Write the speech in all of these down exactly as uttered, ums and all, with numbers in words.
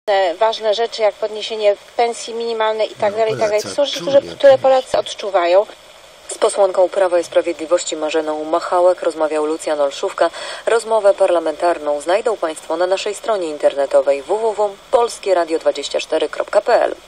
ważne rzeczy jak podniesienie pensji minimalnej i tak dalej, i tak dalej. To są rzeczy, które, które Polacy odczuwają. Z posłanką Prawa i Sprawiedliwości Marzeną Machałek rozmawiał Lucjan Olszówka. Rozmowę parlamentarną znajdą Państwo na naszej stronie internetowej w w w kropka polskie radio dwadzieścia cztery kropka p l.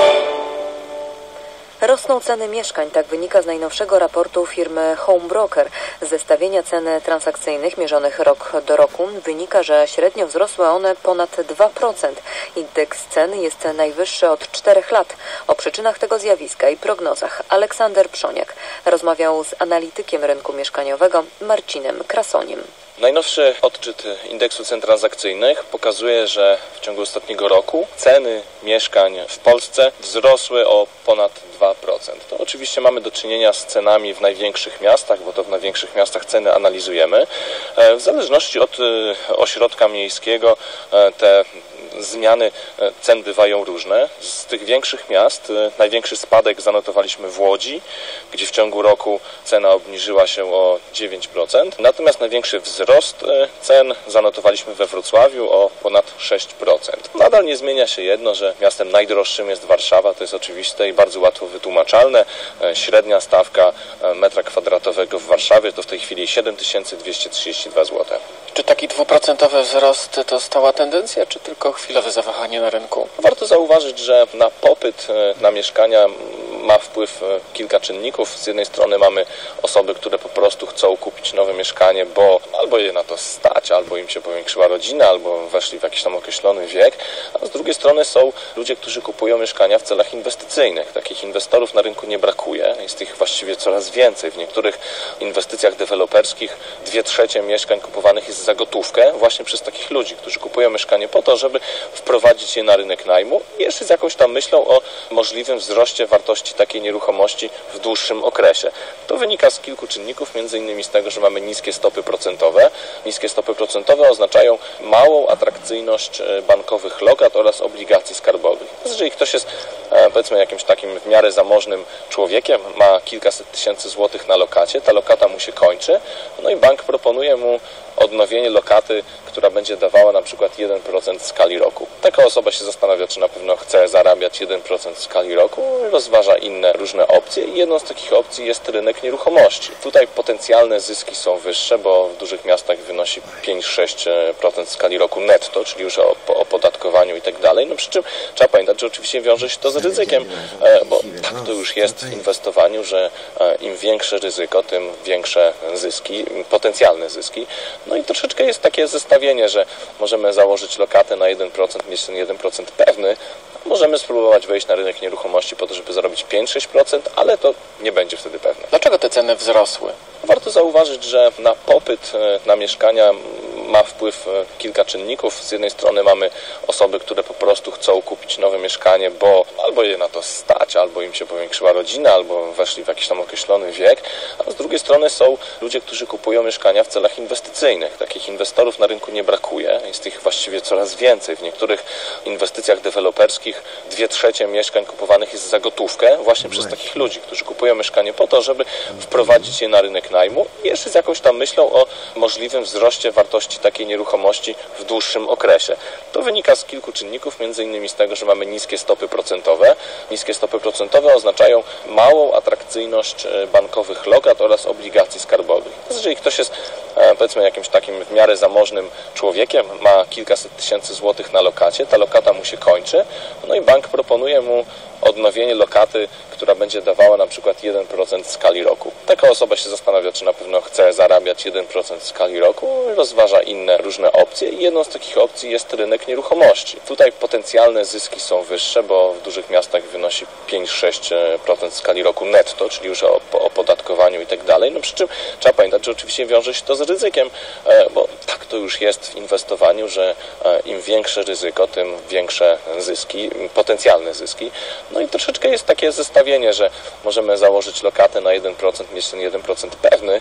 Rosną ceny mieszkań, tak wynika z najnowszego raportu firmy Home Broker. Z zestawienia cen transakcyjnych mierzonych rok do roku wynika, że średnio wzrosły one ponad dwa procent. Indeks cen jest najwyższy od czterech lat. O przyczynach tego zjawiska i prognozach Aleksander Przoniak rozmawiał z analitykiem rynku mieszkaniowego Marcinem Krasoniem. Najnowszy odczyt indeksu cen transakcyjnych pokazuje, że w ciągu ostatniego roku ceny mieszkań w Polsce wzrosły o ponad dwa procent. To oczywiście mamy do czynienia z cenami w największych miastach, bo to w największych miastach ceny analizujemy. W zależności od ośrodka miejskiego te zmiany cen bywają różne. Z tych większych miast największy spadek zanotowaliśmy w Łodzi, gdzie w ciągu roku cena obniżyła się o dziewięć procent. Natomiast największy wzrost cen zanotowaliśmy we Wrocławiu o ponad sześć procent. Nadal nie zmienia się jedno, że miastem najdroższym jest Warszawa, to jest oczywiste i bardzo łatwo wytłumaczalne. Średnia stawka metra kwadratowego w Warszawie to w tej chwili siedem tysięcy dwieście trzydzieści dwa złote. Czy taki dwuprocentowy wzrost to stała tendencja, czy tylko chwilowe zawahanie na rynku? Warto zauważyć, że na popyt na mieszkania ma wpływ kilka czynników. Z jednej strony mamy osoby, które po prostu chcą kupić nowe mieszkanie, bo albo je na to stać, albo im się powiększyła rodzina, albo weszli w jakiś tam określony wiek, a z drugiej strony są ludzie, którzy kupują mieszkania w celach inwestycyjnych. Takich inwestorów na rynku nie brakuje, jest ich właściwie coraz więcej. W niektórych inwestycjach deweloperskich dwie trzecie mieszkań kupowanych jest za gotówkę właśnie przez takich ludzi, którzy kupują mieszkanie po to, żeby wprowadzić je na rynek najmu i jeszcze z jakąś tam myślą o możliwym wzroście wartości takiej nieruchomości w dłuższym okresie. To wynika z kilku czynników, między innymi z tego, że mamy niskie stopy procentowe. Niskie stopy procentowe oznaczają małą atrakcyjność bankowych lokat oraz obligacji skarbowych. Jeżeli ktoś jest, powiedzmy, jakimś takim w miarę zamożnym człowiekiem, ma kilkaset tysięcy złotych na lokacie, ta lokata mu się kończy, no i bank proponuje mu odnowienie lokaty, która będzie dawała na przykład jeden procent w skali roku. Taka osoba się zastanawia, czy na pewno chce zarabiać jeden procent w skali roku, rozważa inne różne opcje i jedną z takich opcji jest rynek nieruchomości. Tutaj potencjalne zyski są wyższe, bo w dużych miastach wynosi pięć do sześciu procent w skali roku netto, czyli już o opodatkowaniu i tak dalej. No przy czym trzeba pamiętać, że oczywiście wiąże się to z ryzykiem, bo tak to już jest w inwestowaniu, że im większe ryzyko, tym większe zyski, potencjalne zyski. No i troszeczkę jest takie zestawienie, że możemy założyć lokatę na jeden procent, mieć ten jeden procent pewny, możemy spróbować wejść na rynek nieruchomości po to, żeby zarobić pięć do sześciu procent, ale to nie będzie wtedy pewne. Dlaczego te ceny wzrosły? Warto zauważyć, że na popyt na mieszkania ma wpływ kilka czynników. Z jednej strony mamy osoby, które po prostu chcą kupić nowe mieszkanie, bo albo je na to stać, albo im się powiększyła rodzina, albo weszli w jakiś tam określony wiek, a z drugiej strony są ludzie, którzy kupują mieszkania w celach inwestycyjnych. Takich inwestorów na rynku nie brakuje, jest ich właściwie coraz więcej. W niektórych inwestycjach deweloperskich dwie trzecie mieszkań kupowanych jest za gotówkę właśnie przez takich ludzi, którzy kupują mieszkanie po to, żeby wprowadzić je na rynek najmu i jeszcze z jakąś tam myślą o możliwym wzroście wartości takiej nieruchomości w dłuższym okresie. To wynika z kilku czynników, między innymi z tego, że mamy niskie stopy procentowe. Niskie stopy procentowe oznaczają małą atrakcyjność bankowych lokat oraz obligacji skarbowych. Jeżeli ktoś jest, powiedzmy, jakimś takim w miarę zamożnym człowiekiem, ma kilkaset tysięcy złotych na lokacie, ta lokata mu się kończy, no i bank proponuje mu odnowienie lokaty, która będzie dawała na przykład jeden procent w skali roku. Taka osoba się zastanawia, czy na pewno chce zarabiać jeden procent w skali roku, rozważa inne różne opcje i jedną z takich opcji jest rynek nieruchomości. Tutaj potencjalne zyski są wyższe, bo w dużych miastach wynosi pięć do sześciu procent w skali roku netto, czyli już o opodatkowaniu i tak dalej. No przy czym trzeba pamiętać, że oczywiście wiąże się to z ryzykiem, bo tak to już jest w inwestowaniu, że im większe ryzyko, tym większe zyski, potencjalne zyski. No i troszeczkę jest takie zestawienie, że możemy założyć lokatę na jeden procent, mieć ten jeden procent pewny,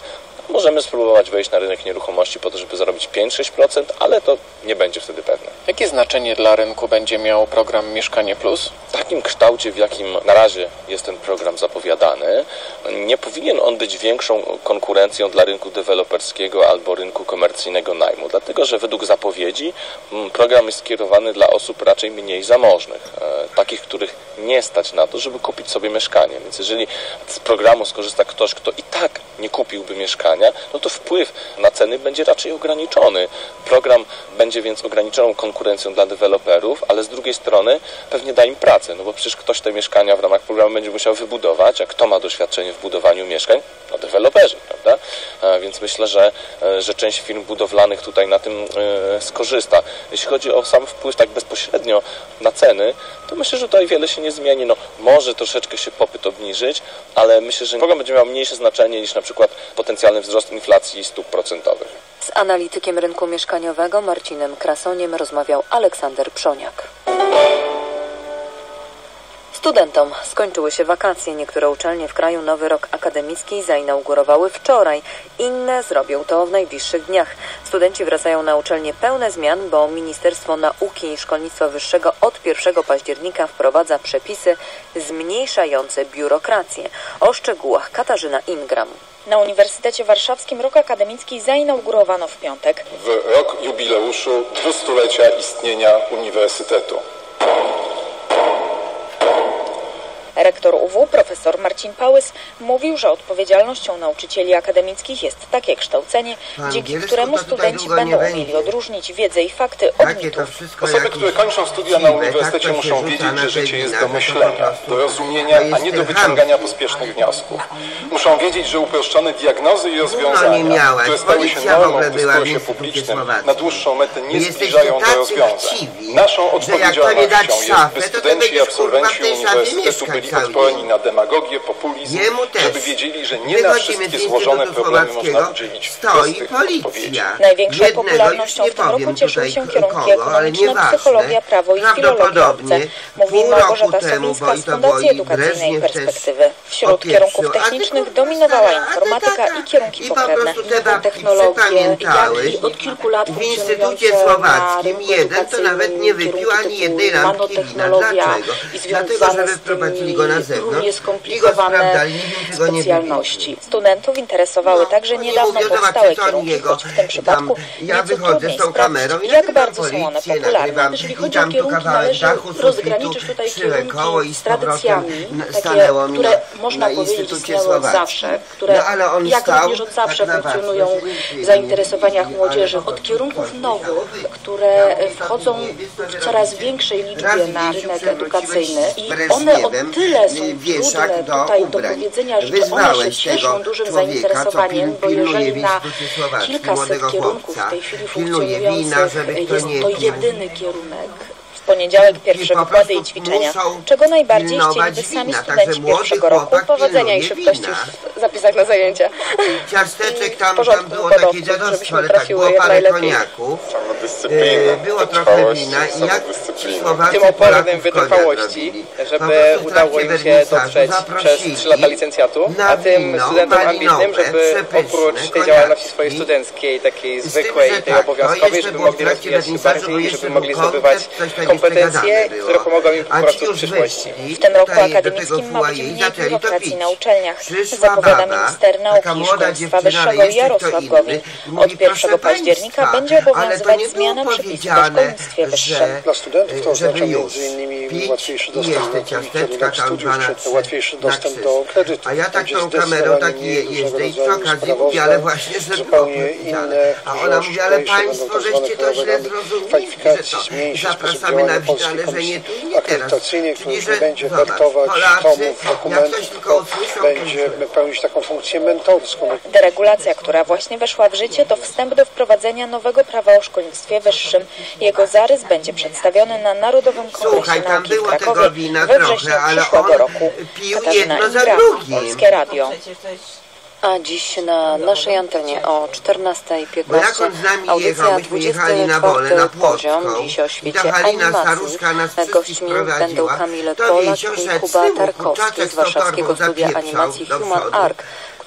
możemy spróbować wejść na rynek nieruchomości po to, żeby zarobić pięć do sześciu procent, ale to nie będzie wtedy pewne. Jakie znaczenie dla rynku będzie miał program Mieszkanie Plus? W takim kształcie, w jakim na razie jest ten program zapowiadany, nie powinien on być większą konkurencją dla rynku deweloperskiego albo rynku komercyjnego najmu, dlatego że według zapowiedzi program jest skierowany dla osób raczej mniej zamożnych, takich, których nie stać na to, żeby kupić sobie mieszkanie. Więc jeżeli z programu skorzysta ktoś, kto i tak nie kupiłby mieszkania, no to wpływ na ceny będzie raczej ograniczony. Program będzie więc ograniczoną konkurencją dla deweloperów, ale z drugiej strony pewnie da im pracę, no bo przecież ktoś te mieszkania w ramach programu będzie musiał wybudować, a kto ma doświadczenie w budowaniu mieszkań? No deweloperzy, prawda? A więc myślę, że, że część firm budowlanych tutaj na tym e, skorzysta. Jeśli chodzi o sam wpływ tak bezpośrednio na ceny, to myślę, że tutaj wiele się nie zmieni. No, może troszeczkę się popyt obniżyć, ale myślę, że program będzie miał mniejsze znaczenie niż na przykład potencjalny wzrost inflacji stóp procentowych. Z analitykiem rynku mieszkaniowego Marcinem Krasoniem rozmawiał Aleksander Przoniak. Studentom skończyły się wakacje. Niektóre uczelnie w kraju nowy rok akademicki zainaugurowały wczoraj. Inne zrobią to w najbliższych dniach. Studenci wracają na uczelnie pełne zmian, bo Ministerstwo Nauki i Szkolnictwa Wyższego od pierwszego października wprowadza przepisy zmniejszające biurokrację. O szczegółach Katarzyna Ingram. Na Uniwersytecie Warszawskim rok akademicki zainaugurowano w piątek. W rok jubileuszu dwustulecia istnienia Uniwersytetu. Rektor U W, profesor Marcin Pałys, mówił, że odpowiedzialnością nauczycieli akademickich jest takie kształcenie, dzięki któremu studenci będą umieli odróżnić wiedzę i fakty od mitów. Osoby, które kończą studia na uniwersytecie, muszą wiedzieć, że życie jest do myślenia, do rozumienia, a nie do wyciągania pospiesznych wniosków. Muszą wiedzieć, że uproszczone diagnozy i rozwiązania, które stały się normą w dyskursie publicznym, na dłuższą metę nie zbliżają do rozwiązań. Naszą odpowiedzialnością jest, by studenci i absolwenci uniwersytetu byli odporni na demagogię, populizm, żeby wiedzieli, że nie na wszystkie złożone problemy można udzielić prostych odpowiedzi. Największą popularnością w tym roku cieszyły się kierunki ekonomiczne, psychologia, prawo i filologia obce, mówi Małgorzata Sobińska z Fundacji Edukacyjnej Perspektywy. Wśród kierunków technicznych dominowała informatyka i kierunki pokrewne. Technologie, jak i od kilku lat w Instytucie Słowackim jeden to nawet nie wypił ani jednej lampki wina. Dlaczego? Dlatego, że wyprowadzili go na zewnątrz i go sprawdzali, nikt tego nie specjalności. Studentów interesowały no, także niedawno powstałe kierunki, choć w tym przypadku ja wychodzę z tą kamerą i jak bardzo są one popularne. Jeżeli chodzi o kierunki, należy rozgraniczyć tutaj kierunki z tradycjami, takie, które można powiedzieć istniały od zawsze, które jak również od zawsze funkcjonują w zainteresowaniach młodzieży, od kierunków nowych, które wchodzą w coraz większej liczbie na rynek edukacyjny i one o tyle są trudne tutaj do powiedzenia, że one się cieszą dużym zainteresowaniem, bo jeżeli na kilkaset kierunków w tej chwili funkcjonujących jest to jedyny kierunek. W poniedziałek pierwsze wykłady i ćwiczenia, czego najbardziej chcieliby sami studenci pierwszego roku, powodzenia i szybkości w zapisach na zajęcia. Ciasteczek tam, tam było takie dziadostwo, ale tak było parę koniaków, było trochę wina i jak ci Słowacy tym oporem wytrwałości, żeby udało im się dotrzeć przez trzy lata licencjatu, a tym studentom ambitnym, żeby oprócz tej działalności swojej studenckiej, takiej zwykłej, tej obowiązkowej, żeby mogli rozwijać się bardziej, żeby mogli zdobywać kompetencje, które pomogą im po prostu w przyszłości. W tym roku akademickim ma być mniej biurokracji na uczelniach, zapowiada minister nauki i szkolnictwa wyższego Jarosław Gowin. Od pierwszego października będzie obowiązywać zmiana przepisów o szkolnictwie wyższym. Dla studentów to oznacza między innymi łatwiejszy dostęp do kierunek studiów, czy łatwiejszy dostęp do kredytu. A ja tak tą kamerą taki jeżdżę i przy okazji mówię, ale właśnie, że zupełnie inne. A ona mówi, ale państwo, żeście to źle zrozumieli, że to zapraszamy na widale, że nie tu i nie teraz. Czyli, że będzie wertować tomów, dokumentów, będzie pełnić taką funkcję mentorską. Deregulacja, która właśnie weszła w życie, to wstęp do wprowadzenia nowego prawa o szkolnictwie wyższym. Jego zarys będzie przedstawiony na Narodowym Kongresie Nauki w Krakowie we wrześniu przyszłego roku. Katarzyna Ingram, Polskie Radio. A dziś na naszej antenie o czternastej piętnaście audycja dwudziesty czwarty poziom. Dziś o świecie animacji. Gośćmi będą Kamil Polak i Kuba Tarkowski z warszawskiego studia animacji Human Arc,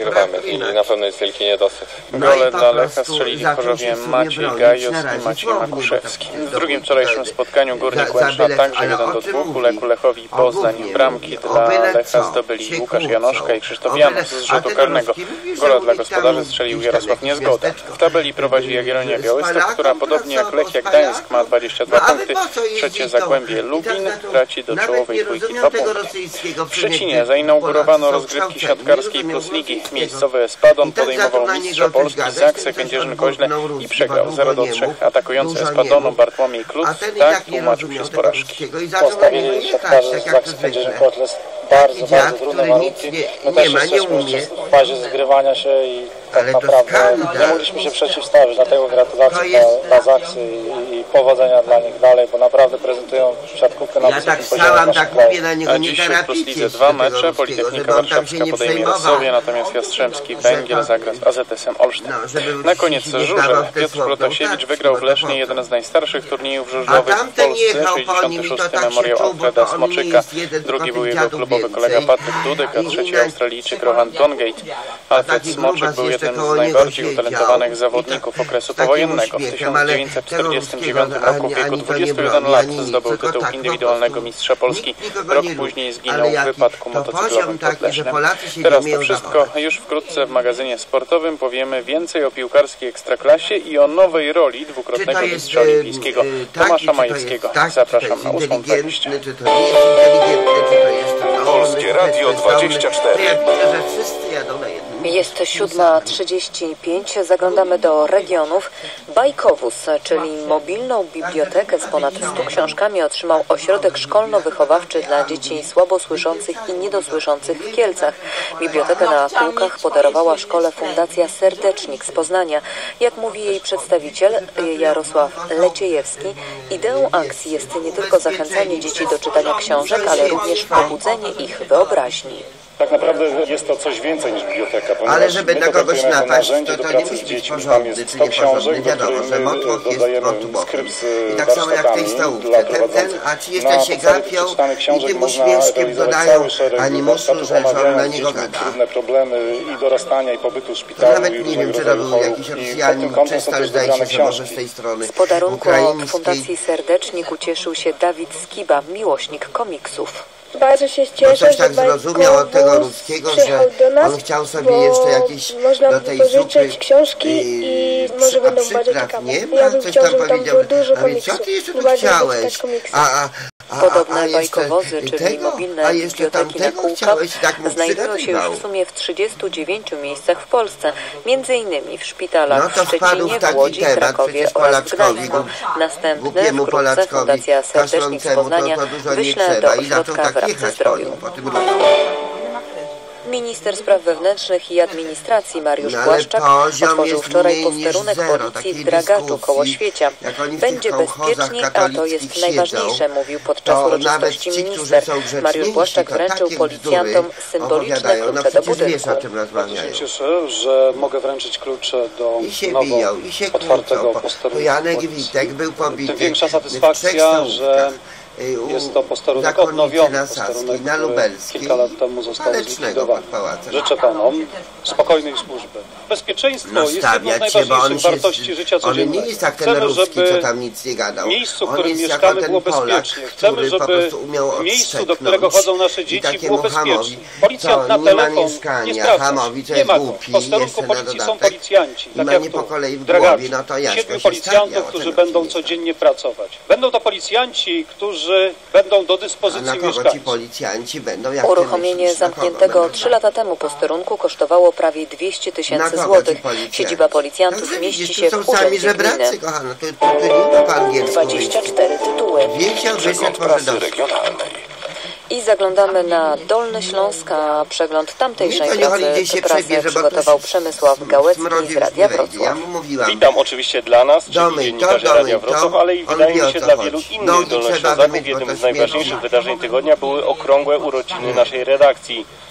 wygrywamy i na pewno jest wielki niedosyt. No i po prostu Chorzowie Maciej Gajos i Maciej Makuszewski. W drugim wczorajszym spotkaniu Górnik Łęczna także jeden do dwóch. Leku Lechowi Poznań. Bramki dla Lecha zdobyli Łukasz Janoszka i Krzysztof Janus z rzutu karnego. Gola dla gospodarzy strzelił Jarosław Niezgoda. W tabeli prowadzi Jagiellonia Białystok, która podobnie jak Lechia Gdańsk ma dwadzieścia dwa punkty. Trzecie Zagłębie Lubin traci do czołowej dwójki dwa punkty. W Szczecinie zainaugurowano rozgrywki siatkarskiej plus ligi. Miejscowy Espadon podejmował mistrza Polski Zaksę Kędzierzyn-Koźle i przegrał zero do trzech. Atakujący Espadonu Bartłomiej Kluc tak tłumaczył się z porażki. Postawili siatkarze z Zaksy Kędzierzyn-Koźle bardzo, bardzo trudne warunki. My też jesteśmy jeszcze w fazie zgrywania się i tak naprawdę nie mogliśmy się przeciwstawić, dlatego gratulacje dla, dla Zaksy i, i powodzenia dla nich dalej, bo naprawdę prezentują siatkówkę na wysokim poziomie w naszym kraju. A dziś w Plus Lidze dwa mecze. Politechnika Warszawska podejmie Reszowie, natomiast Jastrzębski Węgiel zagra z A Z S-em Olsztyn. Na koniec żużel. Piotr Protasiewicz wygrał w Lesznie jeden z najstarszych turniejów żużlowych w Polsce, sześćdziesiąty szósty memoriał Alfreda Smoczyka. Drugi był jego klubowy kolega Patryk Dudek, a trzeci Australijczyk Rohan Tongate. Alfred Smoczyk był jednym z najbardziej utalentowanych zawodników okresu powojennego. W tysiąc dziewięćset czterdziestym dziewiątym roku w wieku dwudziestu jeden lat zdobył tytuł indywidualnego mistrza Polski. Rok później zginął w wypadku motocyklowym pod Lesznem. Teraz to wszystko. Już wkrótce w magazynie sportowym powiemy więcej o piłkarskiej ekstraklasie i o nowej roli dwukrotnego mistrza olimpijskiego Tomasza Majewskiego. Zapraszam na ósmą dwadzieścia. Polskie Radio dwadzieścia cztery. Jest siódma trzydzieści pięć. Zaglądamy do regionów. Bajkowóz, czyli mobilną bibliotekę z ponad stu książkami, otrzymał ośrodek szkolno-wychowawczy dla dzieci słabosłyszących i niedosłyszących w Kielcach. Bibliotekę na kółkach podarowała szkole Fundacja Serdecznik z Poznania. Jak mówi jej przedstawiciel Jarosław Leciejewski, ideą akcji jest nie tylko zachęcanie dzieci do czytania książek, ale również pobudzenie ich wyobraźni. Tak naprawdę jest to coś więcej niż biblioteka, ale żeby na kogoś napaść, to, to nie musi być porządny czy nieporządny. Wiadomo, że motłoch jest protubowym. I tak samo jak w tej stołówce. Ten, ten, a ci jeszcze się gapią i tym uśmieszkiem dodają animusu, że on na niego gada. Trudne problemy i dorastania, i pobytu w szpitalu. Nawet nie wiem, czy to był jakiś oficjalny czysta, ale zdaje się, że może z tej strony z podarunku od Fundacji Serdecznik ucieszył się Dawid Skiba, miłośnik komiksów. Bardzo się cieszę, bo coś tak zrozumiał od tego Rudzkiego, że on chciał sobie jeszcze jakieś do tej zupy książki i może będą bardzo ciekawe. Nie ma, ja bym coś tam powiedział, a więc co ty jeszcze tu chciałeś? A, a, a, Podobne bajkowozy, czyli tego? mobilne biblioteki na kółkach, tak znajdują się już w sumie w trzydziestu dziewięciu miejscach w Polsce, między innymi w szpitalach no w Szczecinie, w Łodzi, Krakowie oraz w Gdańsku. Następny wkrótce Fundacja Serdecznik z Poznania wyśle do ośrodka w Rabce Zdroju. Minister Spraw Wewnętrznych i Administracji Mariusz no, Błaszczak otworzył wczoraj posterunek zero, policji w Dragaczu koło Świecia. Będzie bezpiecznie, a to jest najważniejsze, mówił podczas uroczystości minister. Mariusz Błaszczak wręczył policjantom symboliczne klucze do budynku. Bardzo się cieszę, że mogę wręczyć klucze do I się nowo bijał, i się otwartego kłócą. posterunku. Janek Witek był pobity. Tym większa satysfakcja, że jest to posterunek odnowiony, posterunek, na Lubelskiej, kilka lat temu został zlikwidowany. Życzę panom spokojnej służby. Bezpieczeństwo no, jest jedną z najważniejszych wartości życia codziennego. On nie jest jak ten Chcemy, ruski, żeby co tam nic nie gadał. w miejscu, w którym mieszkamy, było bezpiecznie. Chcemy, żeby w miejscu, do którego chodzą nasze dzieci, było bezpiecznie. Policjant na telefon nie sprawdza. Nie ma go. W posterunku policji są policjanci, tak jak tu, w Dragaczu. Siedmiu policjantów, którzy będą codziennie pracować. Będą to policjanci, którzy będą do dyspozycji mieszkańców. Uruchomienie zamkniętego trzy lata temu posterunku kosztowało prawie dwieście tysięcy złotych. Siedziba policjantów mieści się w urzędzie gminy. dwadzieścia cztery tytuły. Przegląd prasy regionalnej. I zaglądamy na Dolny Śląsk, a przegląd tamtejszej pracy, prasy przygotował Przemysław Gałecki z Radia Wrocław. Witam oczywiście dla nas, czyli dziennikarzy Radia Wrocław, ale i wydaje mi się dla wielu innych dolnoślązaków jednym z najważniejszych wydarzeń tygodnia były okrągłe urodziny naszej redakcji.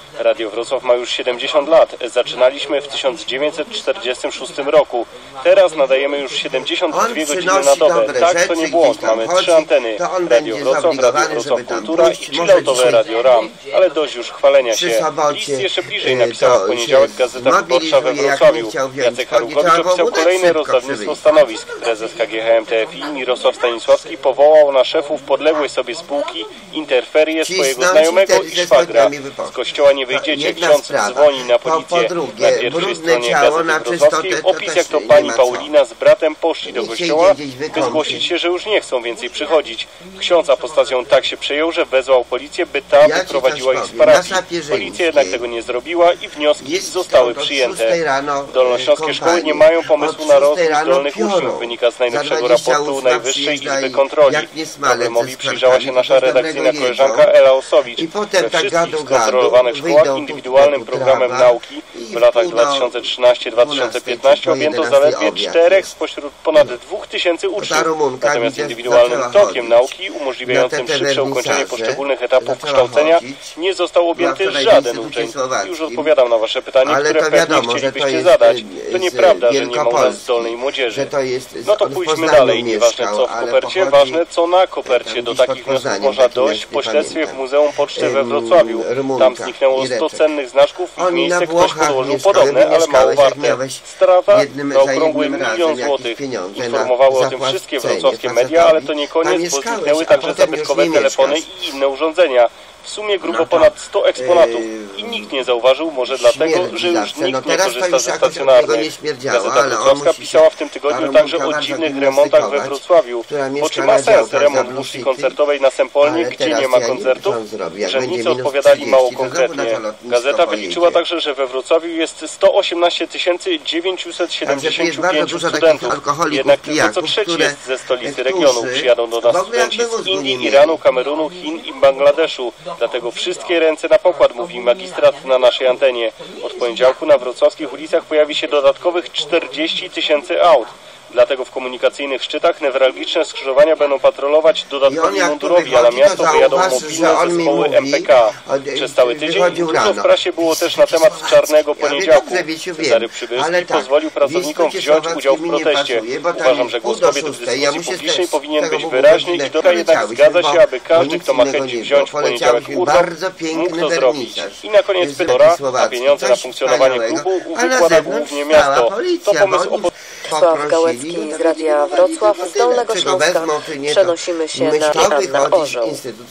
Radio Wrocław ma już siedemdziesiąt lat. Zaczynaliśmy w tysiąc dziewięćset czterdziestym szóstym roku. Teraz nadajemy już siedemdziesiąt dwie godziny na dobę. Tak, to nie błąd. Mamy trzy anteny. Radio Wrocław, Radio Wrocław Kultura i chilloutowe Radio RAM. Ale dość już chwalenia się. List jeszcze bliżej napisała w poniedziałek Gazeta Wyborcza we Wrocławiu. Jacek Harukowicz opisał kolejne rozdawnictwo stanowisk. Prezes K G H M T F I Mirosław Stanisławski powołał na szefów podległej sobie spółki Interferię swojego znajomego i szwagra. Z kościoła nie wyjdziecie, ksiądz dzwoni na policję. Na pierwszej stronie Gazety Wrocławskiej opis, jak to pani Paulina z bratem poszli do kościoła, by zgłosić się, że już nie chcą więcej przychodzić. Ksiądz apostazją tak się przejął, że wezwał policję, by ta wyprowadziła ich z parafii. Policja jednak tego nie zrobiła i wnioski zostały przyjęte. Dolnośląskie szkoły nie mają pomysłu na rozwój zdolnych uczniów, wynika z najnowszego raportu Najwyższej Izby Kontroli. Problemowi przyjrzała się nasza redakcyjna koleżanka Ela Osowicz. We wszystkich skontrolowanych szkołach indywidualnym programem nauki w latach dwa tysiące trzynastym do dwa tysiące piętnastego objęto zaledwie czterech spośród ponad dwóch tysięcy uczniów. Natomiast indywidualnym tokiem nauki umożliwiającym szybsze ukończenie poszczególnych etapów kształcenia nie został objęty żaden uczeń. Już odpowiadam na wasze pytanie, które pewnie chcielibyście zadać. To nieprawda, że nie ma u nas zdolnej młodzieży. No to pójdźmy dalej. Nieważne co w kopercie, ważne co na kopercie. Do takich wniosków można dojść po śledztwie w Muzeum Poczty we Wrocławiu. Tam zniknęło sto cennych znaczków i w miejsce ktoś podłożył podobne, ale mało warte. Strata na okrągły milion złotych. Informowały o tym wszystkie wrocławskie media, ale to nie koniec, bo zniknęły także zabytkowe telefony i inne urządzenia. W sumie grubo ponad sto eksponatów i nikt nie zauważył, może dlatego, że już nikt nie korzysta ze stacjonarnych. Gazeta Wrocławska pisała w tym tygodniu także o dziwnych remontach we Wrocławiu. Bo czy ma sens remont muszli koncertowej na Sempolnie, gdzie nie ma koncertów? Urzędnicy odpowiadali mało konkretnie. Gazeta wyliczyła także, że we Wrocławiu jest sto osiemnaście tysięcy dziewięćset siedemdziesiąt pięć studentów. Jednak tylko co trzeci jest ze stolicy regionu. Przyjadą do nas studenci z Indii, Iranu, Kamerunu, Chin i Bangladeszu. Dlatego wszystkie ręce na pokład, mówi magistrat na naszej antenie. Od poniedziałku na wrocławskich ulicach pojawi się dodatkowych czterdzieści tysięcy aut. Dlatego w komunikacyjnych szczytach newralgiczne skrzyżowania będą patrolować dodatkowi mundurowi, a na miasto wyjadą mobilne zespoły M P K. Przez cały tydzień dużo w prasie było też na temat czarnego poniedziałku. Cezary Przybylski pozwolił pracownikom wziąć udział w proteście. Uważam, że głos kobiet w dyskusji publicznej powinien być wyraźny i Dora jednak zgadza się, aby każdy, kto ma chęć wziąć w poniedziałek urlop, mógł to zrobić. I na koniec Dora, a pieniądze na funkcjonowanie klubu wykłada głównie miasto. To pomysł opozycji. Sław Gałecki z Radia Wrocław z Dolnego Śląska. Przenosimy się na Anna Orzeł.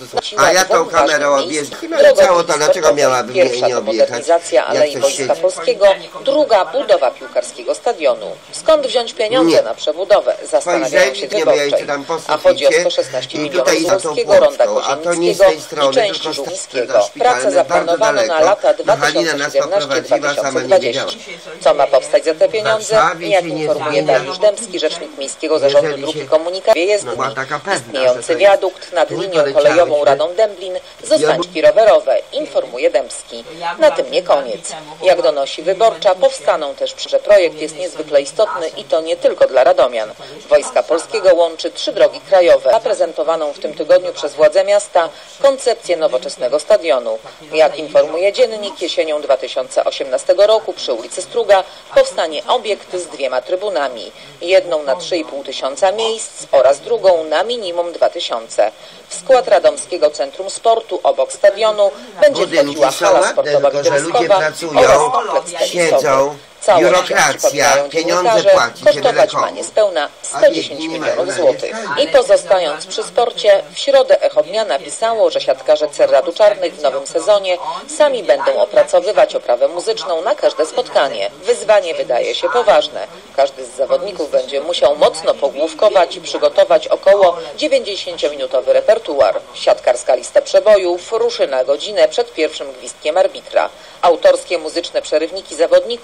A ja tą kamerą objeżdżam. Cało to, dlaczego miałaby mnie nie objechać? Modernizacja Alei Wojska Polskiego, druga budowa piłkarskiego stadionu. Skąd wziąć pieniądze nie. na przebudowę? Zastanawiają się wyborczej. A chodzi o sto szesnaście milionów Polskiego, Ronda Kozienieckiego i części Żuławskiego. Pracę zaplanowano na lata dwa tysiące siedemnasty do dwa tysiące dwudziestego. Co ma powstać za te pieniądze? Jak informuje Dariusz Dębski, rzecznik Miejskiego Zarządu Dróg i Komunikacji Jezdni. Istniejący wiadukt nad linią kolejową Radom Dęblin zostanie rowerowe, informuje Dębski. Na tym nie koniec. Jak donosi Wyborcza, powstaną też, że projekt jest niezwykle istotny i to nie tylko dla radomian. Wojska Polskiego łączy trzy drogi krajowe, zaprezentowaną w tym tygodniu przez władze miasta koncepcję nowoczesnego stadionu. Jak informuje Dziennik, jesienią dwa tysiące osiemnastego roku przy ulicy Struga powstanie obiekt z dwiema trybunami. Jedną na trzy i pół tysiąca miejsc oraz drugą na minimum dwa tysiące. W skład Radomskiego Centrum Sportu obok stadionu będzie wchodziła hala sportowa widowiskowa oraz kompleks tenisowy. Biurokracja, pieniądze płaci, kosztować ma niespełna sto dziesięć milionów złotych. I pozostając przy sporcie, w środę Echo Dnia napisało, że siatkarze Cerradu Czarnych w nowym sezonie sami będą opracowywać oprawę muzyczną na każde spotkanie. Wyzwanie wydaje się poważne. Każdy z zawodników będzie musiał mocno pogłówkować i przygotować około dziewięćdziesięciominutowy repertuar. Siatkarska lista przebojów ruszy na godzinę przed pierwszym gwizdkiem arbitra. Autorskie muzyczne przerywniki zawodników puszczają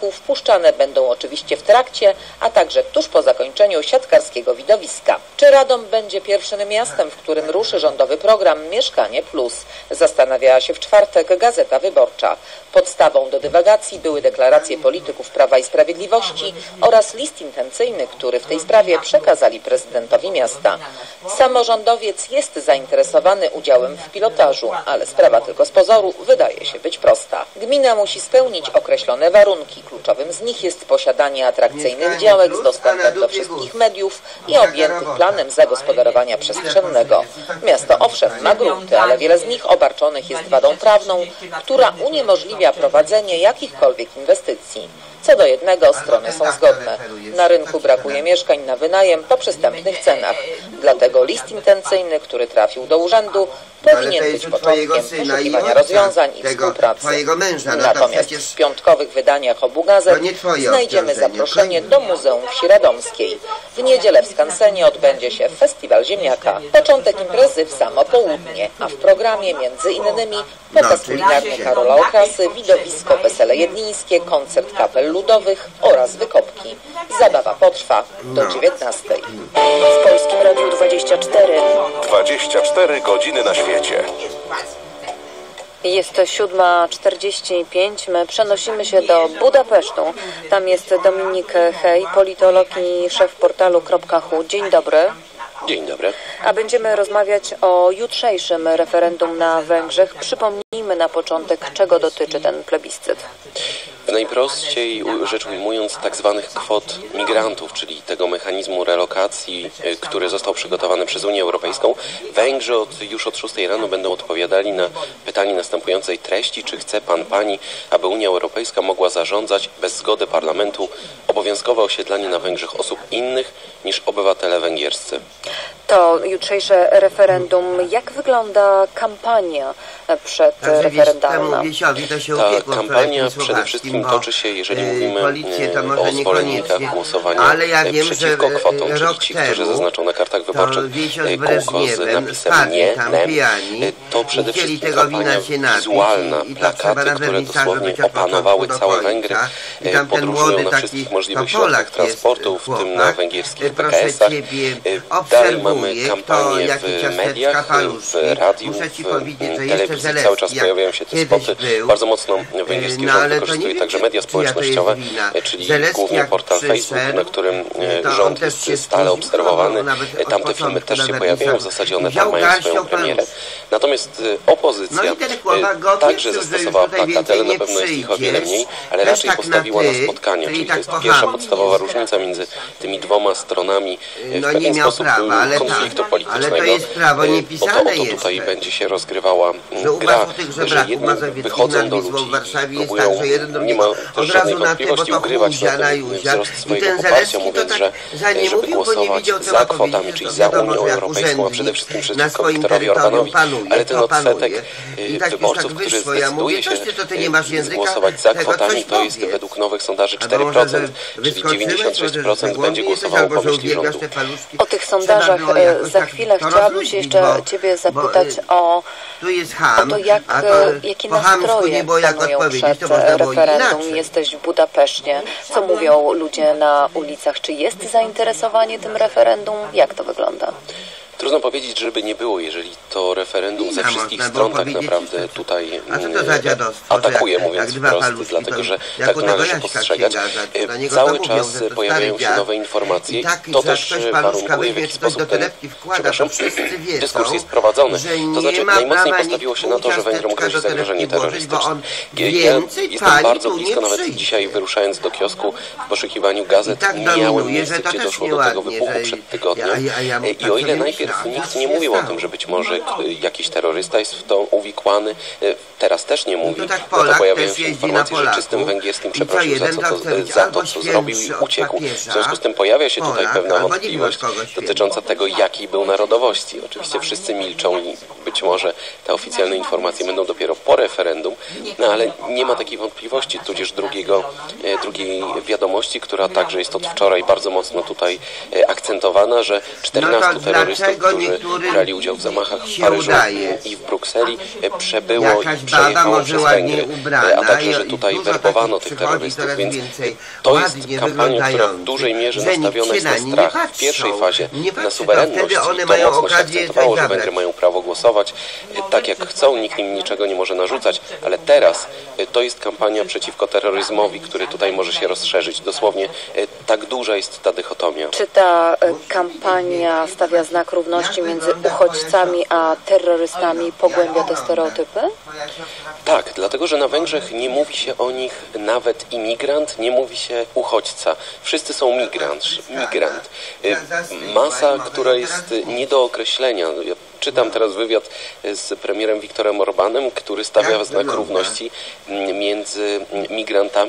Puszczane będą oczywiście w trakcie, a także tuż po zakończeniu siatkarskiego widowiska. Czy Radom będzie pierwszym miastem, w którym ruszy rządowy program Mieszkanie Plus? Zastanawiała się w czwartek Gazeta Wyborcza. Podstawą do dywagacji były deklaracje polityków Prawa i Sprawiedliwości oraz list intencyjny, który w tej sprawie przekazali prezydentowi miasta. Samorządowiec jest zainteresowany udziałem w pilotażu, ale sprawa tylko z pozoru wydaje się być prosta. Gmina musi spełnić określone warunki. Kluczowym z nich jest posiadanie atrakcyjnych działek z dostępem do wszystkich mediów i objętych planem zagospodarowania przestrzennego. Miasto owszem ma grunty, ale wiele z nich obarczonych jest wadą prawną, która uniemożliwia prowadzenie jakichkolwiek inwestycji. Co do jednego, strony są zgodne. Na rynku brakuje mieszkań na wynajem po przystępnych cenach. Dlatego list intencyjny, który trafił do urzędu, powinien być początkiem poszukiwania rozwiązań i współpracy. Natomiast w piątkowych wydaniach obu gazet znajdziemy zaproszenie do Muzeum Wsi Radomskiej. W niedzielę w Skansenie odbędzie się Festiwal Ziemniaka. Początek imprezy w samo południe, a w programie między innymi pokaz kulinarny Karola Okrasy, widowisko Wesele Jedlińskie, koncert kapel ludowych oraz wykopki. Zabawa potrwa do dziewiętnastej. W Polskim Radiu dwadzieścia cztery. dwadzieścia cztery godziny na świecie. Jest siódma czterdzieści pięć. My przenosimy się do Budapesztu. Tam jest Dominik Hej, politolog i szef portalu .hu. Dzień dobry. Dzień dobry. A będziemy rozmawiać o jutrzejszym referendum na Węgrzech. Przypomnijmy na początek, czego dotyczy ten plebiscyt. W najprościej rzecz ujmując tak zwanych kwot migrantów, czyli tego mechanizmu relokacji, który został przygotowany przez Unię Europejską. Węgrzy od, już od szóstej rano będą odpowiadali na pytanie następującej treści, czy chce pan, pani, aby Unia Europejska mogła zarządzać bez zgody parlamentu obowiązkowe osiedlanie na Węgrzech osób innych niż obywatele węgierscy. To jutrzejsze referendum. Jak wygląda kampania przedreferendalna? Ta kampania przede wszystkim toczy się, jeżeli mówimy o zwolennikach głosowania ale ja wiem, przeciwko kwotom, czyli ci, którzy zaznaczą na kartach wyborczych kółko z napisem nie, nem, to przede wszystkim kampania wizualna, plakaty, które dosłownie opanowały całe Węgry, podróżują na wszystkich możliwych środkach transportu, w tym na węgierskich P K S-ach. Dalej mamy kampanię w mediach, w radiu, w telewizji, cały czas pojawiają się te spoty. Bardzo mocno węgierski rząd wykorzystuje także media społecznościowe, czyli głównie portal Facebook, na którym rząd jest stale obserwowany. Tam te filmy też się pojawiają, w zasadzie one tam mają swoją premierę. Natomiast opozycja także zastosowała plakaty, ale na pewno jest ich o wiele mniej, ale raczej postawiła na spotkania, czyli to jest pierwsza podstawowa różnica między tymi dwoma stronami w pewien sposób konfliktu politycznego, bo to oto tutaj będzie się rozgrywała gra, że jedni wychodzą do ludzi i próbują, nie ma też żadnej wątpliwości, ukrywać na tym wzrost swojego poparcia, mówiąc, że żeby głosować za kwotami, czyli za Unią Europejską, a przede wszystkim przeciwko Viktorowi Orbanowi, ale ten odsetek wyborców, który zdecyduje się głosować za kwotami, to jest według nowych sondaży cztery procent, czyli dziewięćdziesiąt sześć procent będzie głosowało po myśli rządu. O tych sondażach za chwilę chciałabym się jeszcze Ciebie zapytać o, o to, jak, jakie nastroje panują przed referendum. Jesteś w Budapeszcie. Co mówią ludzie na ulicach? Czy jest zainteresowanie tym referendum? Jak to wygląda? Trudno powiedzieć, żeby nie było, jeżeli to referendum ze wszystkich stron tak naprawdę tutaj atakuje, mówiąc wprost, dlatego że tak należy postrzegać. Cały czas pojawiają się nowe informacje i to też warunkuje, w jaki sposób ten, przepraszam, dyskurs jest prowadzony. To znaczy najmocniej postawiło się na to, że Węgrom grozi zagrożenie terrorystyczne. Ja jestem bardzo blisko, nawet dzisiaj wyruszając do kiosku w poszukiwaniu gazet, mijałem miejsce, gdzie doszło do tego wybuchu przed tygodniem. I o ile najpierw nikt nie mówił o tym, że być może jakiś terrorysta jest w to uwikłany. Teraz też nie mówi, bo to pojawiają się informacje, że czystym węgierskim przeprosił za, co to, za to, co zrobił i uciekł. W związku z tym pojawia się tutaj pewna wątpliwość dotycząca tego, jakiej był narodowości. Oczywiście wszyscy milczą i być może te oficjalne informacje będą dopiero po referendum, no ale nie ma takiej wątpliwości, tudzież drugiego, drugiej wiadomości, która także jest od wczoraj bardzo mocno tutaj akcentowana, że czternastu terrorystów którzy brali udział w zamachach w Paryżu i w Brukseli, przebyło i przejechało przez Węgry, a także, że tutaj werbowano tych terrorystów, więc to jest kampania, która w dużej mierze nastawiona jest na strach. W pierwszej fazie na suwerenność i to mocno się akcentowało, że Węgry mają prawo głosować tak jak chcą, nikt im niczego nie może narzucać, ale teraz to jest kampania przeciwko terroryzmowi, który tutaj może się rozszerzyć. Dosłownie tak duża jest ta dychotomia. Czy ta kampania stawia znak równości między uchodźcami a terrorystami, pogłębia te stereotypy? Tak, dlatego że na Węgrzech nie mówi się o nich nawet imigrant, nie mówi się uchodźca. Wszyscy są migrant. migrant. Masa, która jest nie do określenia. Ja czytam teraz wywiad z premierem Viktorem Orbanem, który stawia znak równości między migrantami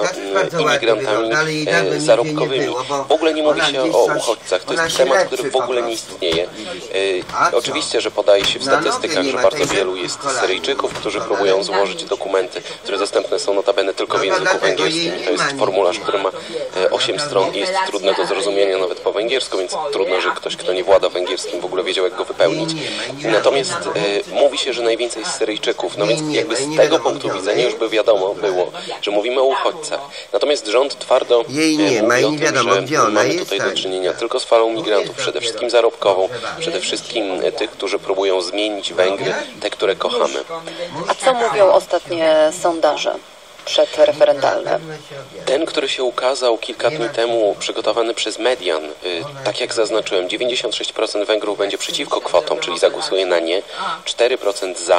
a imigrantami zarobkowymi. W ogóle nie mówi się o uchodźcach. To jest temat, który w ogóle nie istnieje. Oczywiście, że podaje się w statystykach, że bardzo wielu jest Syryjczyków, którzy próbują złożyć dokumenty, które dostępne są notabene tylko w języku węgierskim. To jest formularz, który ma osiem stron i jest trudne do zrozumienia nawet po węgiersku, więc trudno, że ktoś, kto nie włada węgierskim, w ogóle wiedział, jak go wypełnić. Natomiast e, mówi się, że najwięcej jest Syryjczyków, no więc jakby z tego punktu widzenia już by wiadomo było, że mówimy o uchodźcach. Natomiast rząd twardo e, mówi o tym, że mamy tutaj do czynienia tylko z falą migrantów, przede wszystkim zarobkową, przede wszystkim tych, którzy próbują zmienić Węgry, te, które kochamy. A co mówią ostatnie sondaże przedreferendalne? Ten, który się ukazał kilka dni temu, przygotowany przez Median, tak jak zaznaczyłem, dziewięćdziesiąt sześć procent Węgrów będzie przeciwko kwotom, czyli zagłosuje na nie, cztery procent za.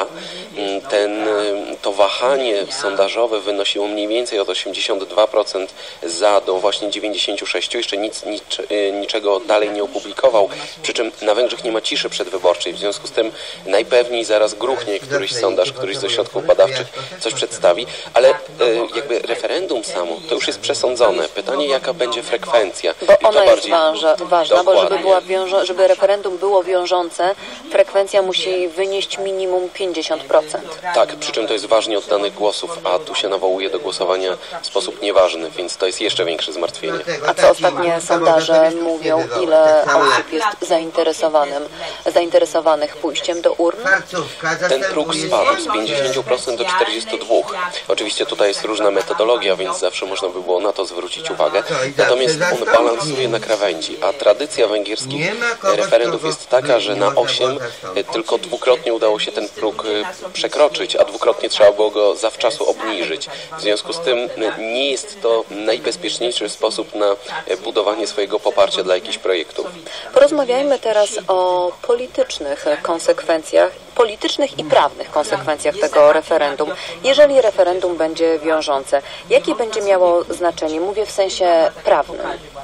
Ten, to wahanie sondażowe wynosiło mniej więcej od osiemdziesiąt dwa procent za do właśnie dziewięćdziesiąt sześć procent. Jeszcze nic, nic, niczego dalej nie opublikował, przy czym na Węgrzech nie ma ciszy przedwyborczej, w związku z tym najpewniej zaraz gruchnie któryś sondaż, któryś z ośrodków badawczych coś przedstawi, ale jakby referendum samo, to już jest przesądzone. Pytanie, jaka będzie frekwencja. Bo ona jest ważna, ważna bo żeby, była wiążo- żeby referendum było wiążące, frekwencja musi wynieść minimum pięćdziesiąt procent. Tak, przy czym to jest ważnie oddanych głosów, a tu się nawołuje do głosowania w sposób nieważny, więc to jest jeszcze większe zmartwienie. A co ostatnie sondaże mówią, ile osób jest zainteresowanym, zainteresowanych pójściem do urn? Ten próg spadł z pięćdziesięciu procent do czterdziestu dwóch procent. Oczywiście tutaj jest różna metodologia, więc zawsze można by było na to zwrócić uwagę. Natomiast on balansuje na krawędzi, a tradycja węgierskich referendów jest taka, że na osiem tylko dwukrotnie udało się ten próg przekroczyć, a dwukrotnie trzeba było go zawczasu obniżyć. W związku z tym nie jest to najbezpieczniejszy sposób na budowanie swojego poparcia dla jakichś projektów. Porozmawiajmy teraz o politycznych konsekwencjach, politycznych i prawnych konsekwencjach tego referendum. Jeżeli referendum będzie wiążące, jakie będzie miało znaczenie? Mówię w sensie prawnym.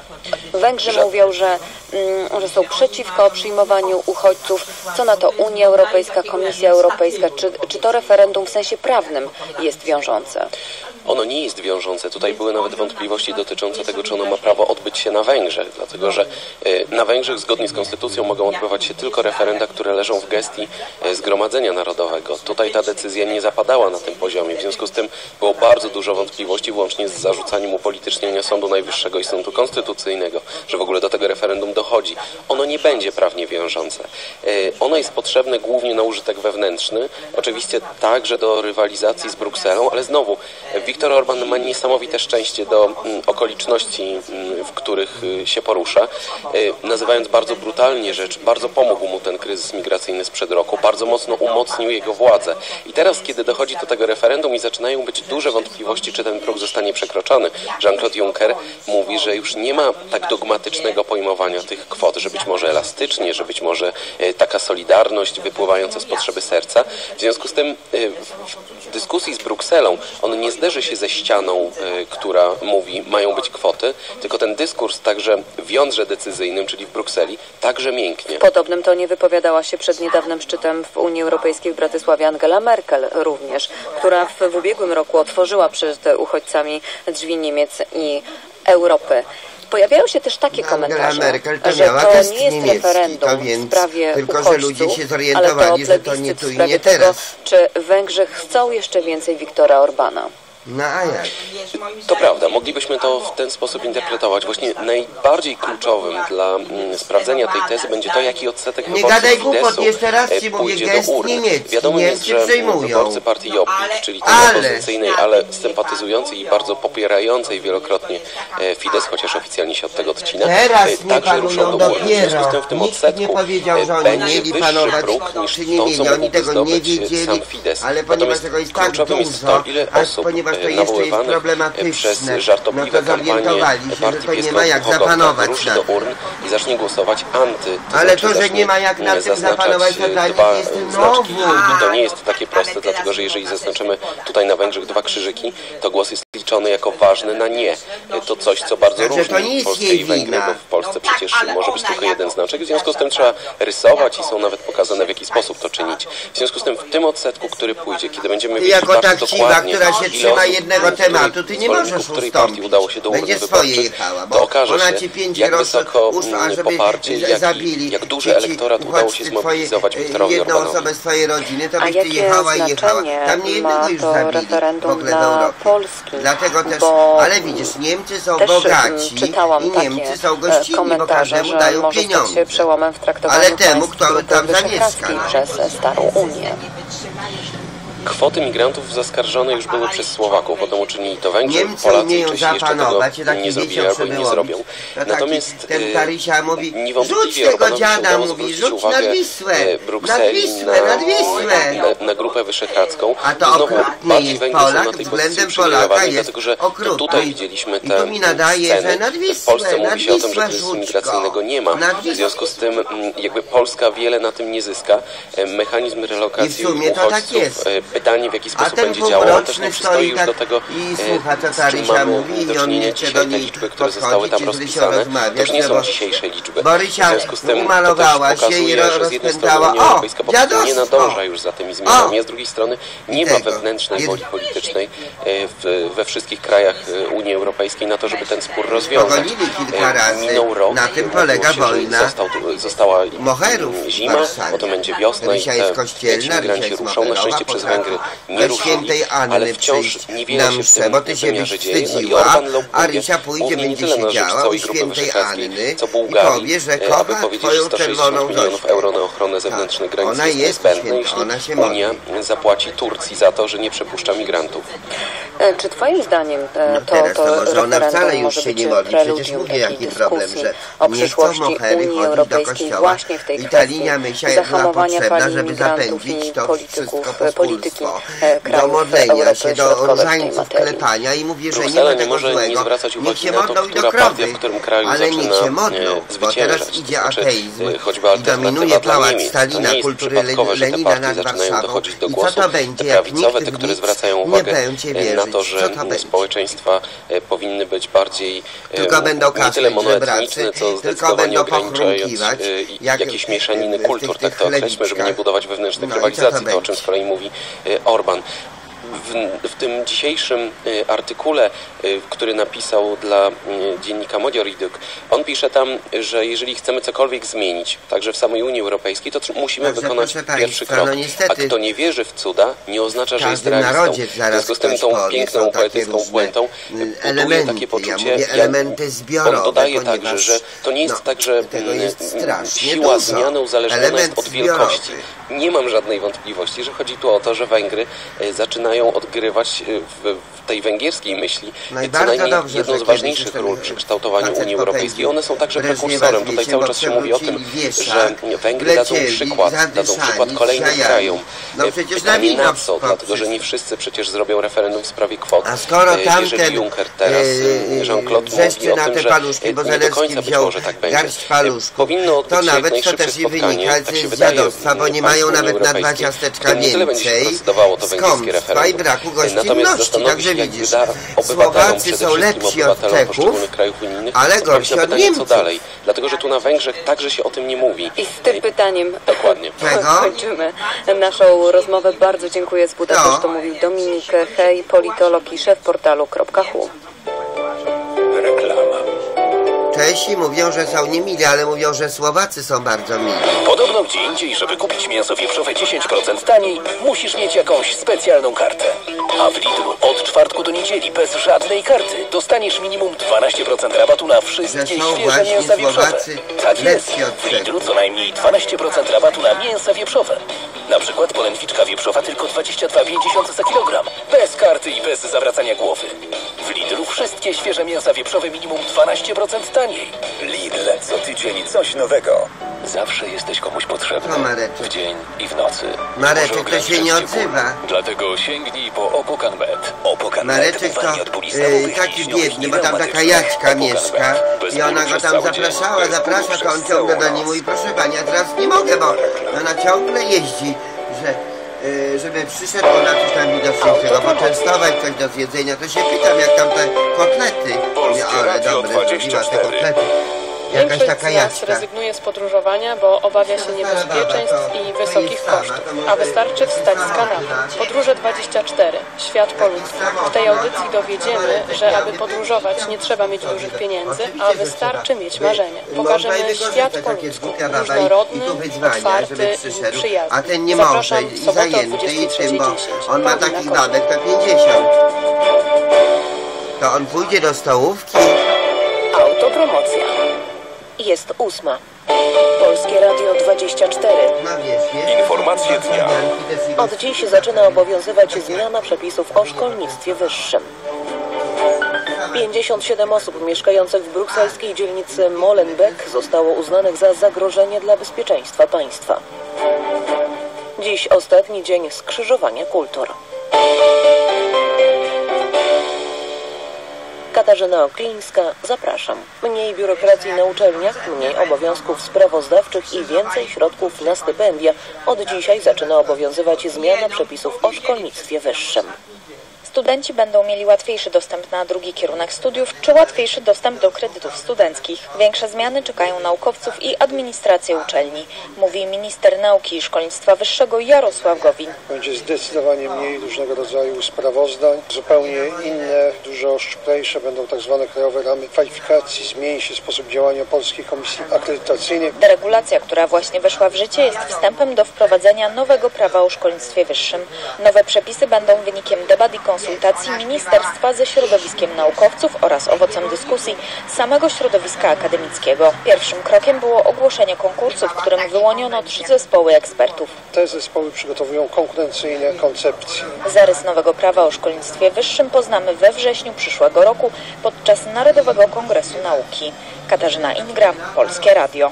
Węgrzy mówią, że, mm, że są przeciwko przyjmowaniu uchodźców. Co na to Unia Europejska, Komisja Europejska? Czy, czy to referendum w sensie prawnym jest wiążące? Ono nie jest wiążące. Tutaj były nawet wątpliwości dotyczące tego, czy ono ma prawo odbyć się na Węgrzech, dlatego że na Węgrzech zgodnie z konstytucją mogą odbywać się tylko referenda, które leżą w gestii Zgromadzenia Narodowego. Tutaj ta decyzja nie zapadała na tym poziomie, w związku z tym było bardzo dużo wątpliwości, włącznie z zarzucaniem upolitycznienia Sądu Najwyższego i Sądu Konstytucyjnego, że w ogóle do tego referendum dochodzi. Ono nie będzie prawnie wiążące. Ono jest potrzebne głównie na użytek wewnętrzny, oczywiście także do rywalizacji z Brukselą, ale znowu Viktor Orban ma niesamowite szczęście do mm, okoliczności, mm, w których y, się porusza. Y, nazywając bardzo brutalnie rzecz, bardzo pomógł mu ten kryzys migracyjny sprzed roku, bardzo mocno umocnił jego władzę. I teraz, kiedy dochodzi do tego referendum i zaczynają być duże wątpliwości, czy ten próg zostanie przekroczony, Jean-Claude Juncker mówi, że już nie ma tak dogmatycznego pojmowania tych kwot, że być może elastycznie, że być może y, taka solidarność wypływająca z potrzeby serca. W związku z tym y, w dyskusji z Brukselą on nie zderzy się ze ścianą, y, która mówi, mają być kwoty, tylko ten dyskurs także w jądrze decyzyjnym, czyli w Brukseli, także mięknie. W podobnym tonie wypowiadała się przed niedawnym szczytem w Unii Europejskiej w Bratysławie Angela Merkel również, która w, w ubiegłym roku otworzyła przed uchodźcami drzwi Niemiec i Europy. Pojawiają się też takie komentarze, Merkel to że to nie jest referendum w sprawie tylko, uchodźców, że ludzie się ale to że to nie tu w i sprawie nie tego, teraz. czy Węgrzy chcą jeszcze więcej Viktora Orbana. No a jak? To prawda, moglibyśmy to w ten sposób interpretować. Właśnie najbardziej kluczowym dla mm, sprawdzenia tej tezy będzie to, jaki odsetek nie wyborców gadaj głupot, Fidesu jeszcze raz ci pójdzie mówię, do urn. niemiecki, Wiadomo jest, że przejmują. wyborcy partii Jobbik, czyli tej ale, opozycyjnej, ale sympatyzującej i bardzo popierającej wielokrotnie e, Fidesz, chociaż oficjalnie się od tego odcina, teraz e, także ruszą do urn. W związku z tym w tym Nikt odsetku nie powiedział, że oni będzie mieli wyższy panować, próg niż czy nie to, mieli, co oni mógłby tego nie zdobyć wiedzieli, sam Fidesz. ale ponieważ tego jest tak kluczowym dużo, jest to, ile a osób ponieważ to jeszcze jest nawoływanych przez żartobliwe no to kampanie partii to nie ma jak Pieskow zapanować ruszy na do urn i zacznie głosować anty. To ale znaczy to, że nie ma jak na tym zapanować, to dla nich jest znaczki. I to nie jest takie proste, dlatego że jeżeli zaznaczymy tutaj na Węgrzech dwa krzyżyki, to głos jest liczony jako ważny na nie. To coś, co bardzo znaczy, różni Polskę i Węgry, bo w Polsce przecież może być tylko jeden znaczek, w związku z tym trzeba rysować i są nawet pokazane, w jaki sposób to czynić. W związku z tym w tym odsetku, który pójdzie, kiedy będziemy wiedzieć jako bardzo ta dokładnie, która się trzyma jednego tematu, ty nie możesz której partii udało się do urny wyborczych, to okaże się, jak wysoko poparcie, jak, jak duży elektorat udało się zmobilizować Viktorowi Orbanowi. osobę swojej rodziny, to byś ty jechała i jechała. Tam nie jednego już zabili w ogóle w Europie. Polski, dlatego też, ale widzisz, Niemcy są też bogaci czytałam i Niemcy są gościnni, bo każdemu dają pieniądze. Się przełomem w ale temu, kto tam zamieszka. Przez Starą Unię. Kwoty migrantów zaskarżone już były przez Słowaków, potem uczynili to Węgrzy, Niemcy Polacy umieją Czesi jeszcze tego nie zrobili albo nie zrobią. Natomiast ten Tarysia mówi, rzuć tego tego dziada, mówi, rzuć nad Wisłę, nad Wisłę, nad Wisłę. Na, na Grupę Wyszehradzką. A to okrutny jest Polak, względem Polaka jest dlatego, że okrutny. tutaj widzieliśmy te I tu mi nadaje, że nad Wisłę, w Polsce mówi się o tym, że Wisłę, kryzysu migracyjnego nie ma. W związku z tym jakby Polska wiele na tym nie zyska. Mechanizm relokacji uchodźców, pytanie, w jaki sposób będzie działał, on też nie przystoi już do tego, i słucha, co z czym Tarysia mamy mówi, do i on czynienia jeszcze dzisiaj. do Te niej liczby, które podchodzi, zostały tam czy rozpisane, to już nie są dzisiejsze liczby. Borysia W związku z tym umalowała to też się i pokazuje, że z jednej strony Unia Europejska po prostu nie nadąża już za tymi zmianami, a z drugiej strony nie ma wewnętrznej woli politycznej w, we wszystkich krajach Unii Europejskiej na to, żeby ten spór rozwiązać. Minął rok, na tym polega wojna. Został, została Moherów zima, potem będzie wiosna i ci migranci ruszą. Na szczęście przez Węgry nie ruszyli, ale wciąż niewiele się w tym wymiarze dzieje. No i Orban lobbuje, mówi nie tyle na rzecz całej Grupy Wyszehradzkiej, co Bułgarii, aby powiedzieć, że sto sześćdziesiąt milionów euro na ochronę zewnętrznych granic jest niezbędne, jeśli Unia zapłaci Turcji za to, że nie przepuszcza migrantów. Czy twoim zdaniem to, teraz to, to może ona wcale już może się być nie modli. Przecież mówię, jaki problem, że nie chcą Mohery chodzić do kościoła właśnie w tej i ta linia myśla jest była potrzebna, żeby zapędzić to wszystko pospólstwo do modlenia się, do różańców klepania i mówię, że nie ma tego złego. Niech się modlą i do krowy, ale niech się modlą, bo teraz idzie ateizm i dominuje pałac Stalina, kultury Lenina nad Warszawą. I co to będzie, jak nikt w nic nie będzie wierzyć? Na to, że społeczeństwa powinny być bardziej tylko będą nie tyle monoetniczne, co zdecydowanie ograniczając jak, jakieś mieszaniny kultur, tak to określmy, żeby nie budować wewnętrznych no rywalizacji, to o czym z kolei mówi Orban. W, w tym dzisiejszym y, artykule, y, który napisał dla y, dziennika Modioridyk, on pisze tam, że jeżeli chcemy cokolwiek zmienić, także w samej Unii Europejskiej, to musimy także wykonać pierwszy krok. No niestety, a kto nie wierzy w cuda, nie oznacza, że jest realistą. W związku z tym tą powie, piękną poetycką puentą buduje takie poczucie, ja mówię, elementy zbiorowe, on dodaje także, że to nie jest no, tak, że siła dużo. zmiany uzależniona Element jest od wielkości. Zbiorowy. Nie mam żadnej wątpliwości, że chodzi tu o to, że Węgry y, zaczynają odgrywać w, w tej węgierskiej myśli no co najmniej dobrze, jedną z ważniejszych ról przy kształtowaniu Unii Europejskiej. One są także prekursorem. Tutaj cały czas się mówi o tym, że Węgry dadzą przykład, dadzą przykład kolejnym krajom. No przecież pytanie na co? Dlatego, że nie wszyscy przecież zrobią referendum w sprawie kwot. A skoro tamten jeżeli Juncker teraz, Jean-Claude mówi o tym, że paluszki, bo nie do końca być może tak będzie. Powinno odbyć się jak najszybsze spotkanie, tak się wydaje, bo nie mają nawet na dwa ciasteczka nie tyle będzie się procedowało to węgierskie referendum. Natomiast zastanowić się, jak wyda obywatelom, przede wszystkim obywatelom poszczególnych krajów unijnych, odpowiedź na pytanie, co dalej. Dlatego, że tu na Węgrzech także się o tym nie mówi. I z tym pytaniem dokładnie kończymy naszą rozmowę. Bardzo dziękuję. Z Budapesztu mówił Dominik Hej, politolog i szef portalu kropka hu. Reklama. Czesi mówią, że są niemili, ale mówią, że Słowacy są bardzo mili. Podobno gdzie indziej, żeby kupić mięso wieprzowe dziesięć procent taniej, musisz mieć jakąś specjalną kartę. A w Lidlu od czwartku do niedzieli bez żadnej karty dostaniesz minimum dwanaście procent rabatu na wszystkie świeże mięsa wieprzowe. Tak jest, w Lidlu co najmniej dwanaście procent rabatu na mięsa wieprzowe. Na przykład polędwiczka wieprzowa tylko dwadzieścia dwa pięćdziesiąt za kilogram. Bez karty i bez zawracania głowy. W Lidlu wszystkie świeże mięsa wieprzowe minimum dwanaście procent taniej. Lidl, co tydzień coś nowego. Zawsze jesteś komuś potrzebny. W dzień i w nocy. Mareczek to się nie odzywa. Dlatego sięgnij po Opokan Bet. Opokan Mareczek to yy, taki biedny, bo tam taka Jaćka mieszka i ona go tam zapraszała, zaprasza, to on ciągle do niej mówi, proszę pani, ja teraz nie mogę, bo ona ciągle jeździ, że yy, żeby przyszedł, ona coś tam widocznie chce go poczęstować, coś do zjedzenia, to się pytam, jak tam te kotlety. Nie, ale dobre, zrobiła te kotlety. Większość z nas rezygnuje z podróżowania, bo obawia się niebezpieczeństw i wysokich kosztów, a wystarczy wstać z kanapy. Podróże dwadzieścia cztery. Świat po ludzku. W tej audycji dowiedziemy, że aby podróżować nie trzeba mieć dużych pieniędzy, a wystarczy mieć marzenie. Pokażemy świat po ludzku. Różnorodny, otwarty i przyjazny. Zapraszam w sobotę o dwudziestej trzeciej dziesięć. On ma takich babek to pięćdziesiąt. To on pójdzie do stołówki. Autopromocja. Jest ósma. Polskie Radio dwadzieścia cztery. Informacje dnia. Od dziś zaczyna obowiązywać zmiana przepisów o szkolnictwie wyższym. pięćdziesiąt siedem osób mieszkających w brukselskiej dzielnicy Molenbeek zostało uznanych za zagrożenie dla bezpieczeństwa państwa. Dziś ostatni dzień skrzyżowania kultur. Katarzyna Oklińska, zapraszam. Mniej biurokracji na uczelniach, mniej obowiązków sprawozdawczych i więcej środków na stypendia. Od dzisiaj zaczyna obowiązywać zmiana przepisów o szkolnictwie wyższym. Studenci będą mieli łatwiejszy dostęp na drugi kierunek studiów, czy łatwiejszy dostęp do kredytów studenckich. Większe zmiany czekają naukowców i administrację uczelni, mówi minister nauki i szkolnictwa wyższego Jarosław Gowin. Będzie zdecydowanie mniej różnego rodzaju sprawozdań, zupełnie inne, dużo szczuplejsze będą tak zwane krajowe ramy kwalifikacji, zmieni się sposób działania Polskiej Komisji Akredytacyjnej. Deregulacja, która właśnie weszła w życie, jest wstępem do wprowadzenia nowego prawa o szkolnictwie wyższym. Nowe przepisy będą wynikiem debat i konsultacji konsultacji ministerstwa ze środowiskiem naukowców oraz owocem dyskusji samego środowiska akademickiego. Pierwszym krokiem było ogłoszenie konkursu, w którym wyłoniono trzy zespoły ekspertów. Te zespoły przygotowują konkurencyjne koncepcje. Zarys nowego prawa o szkolnictwie wyższym poznamy we wrześniu przyszłego roku podczas Narodowego Kongresu Nauki. Katarzyna Ingram, Polskie Radio.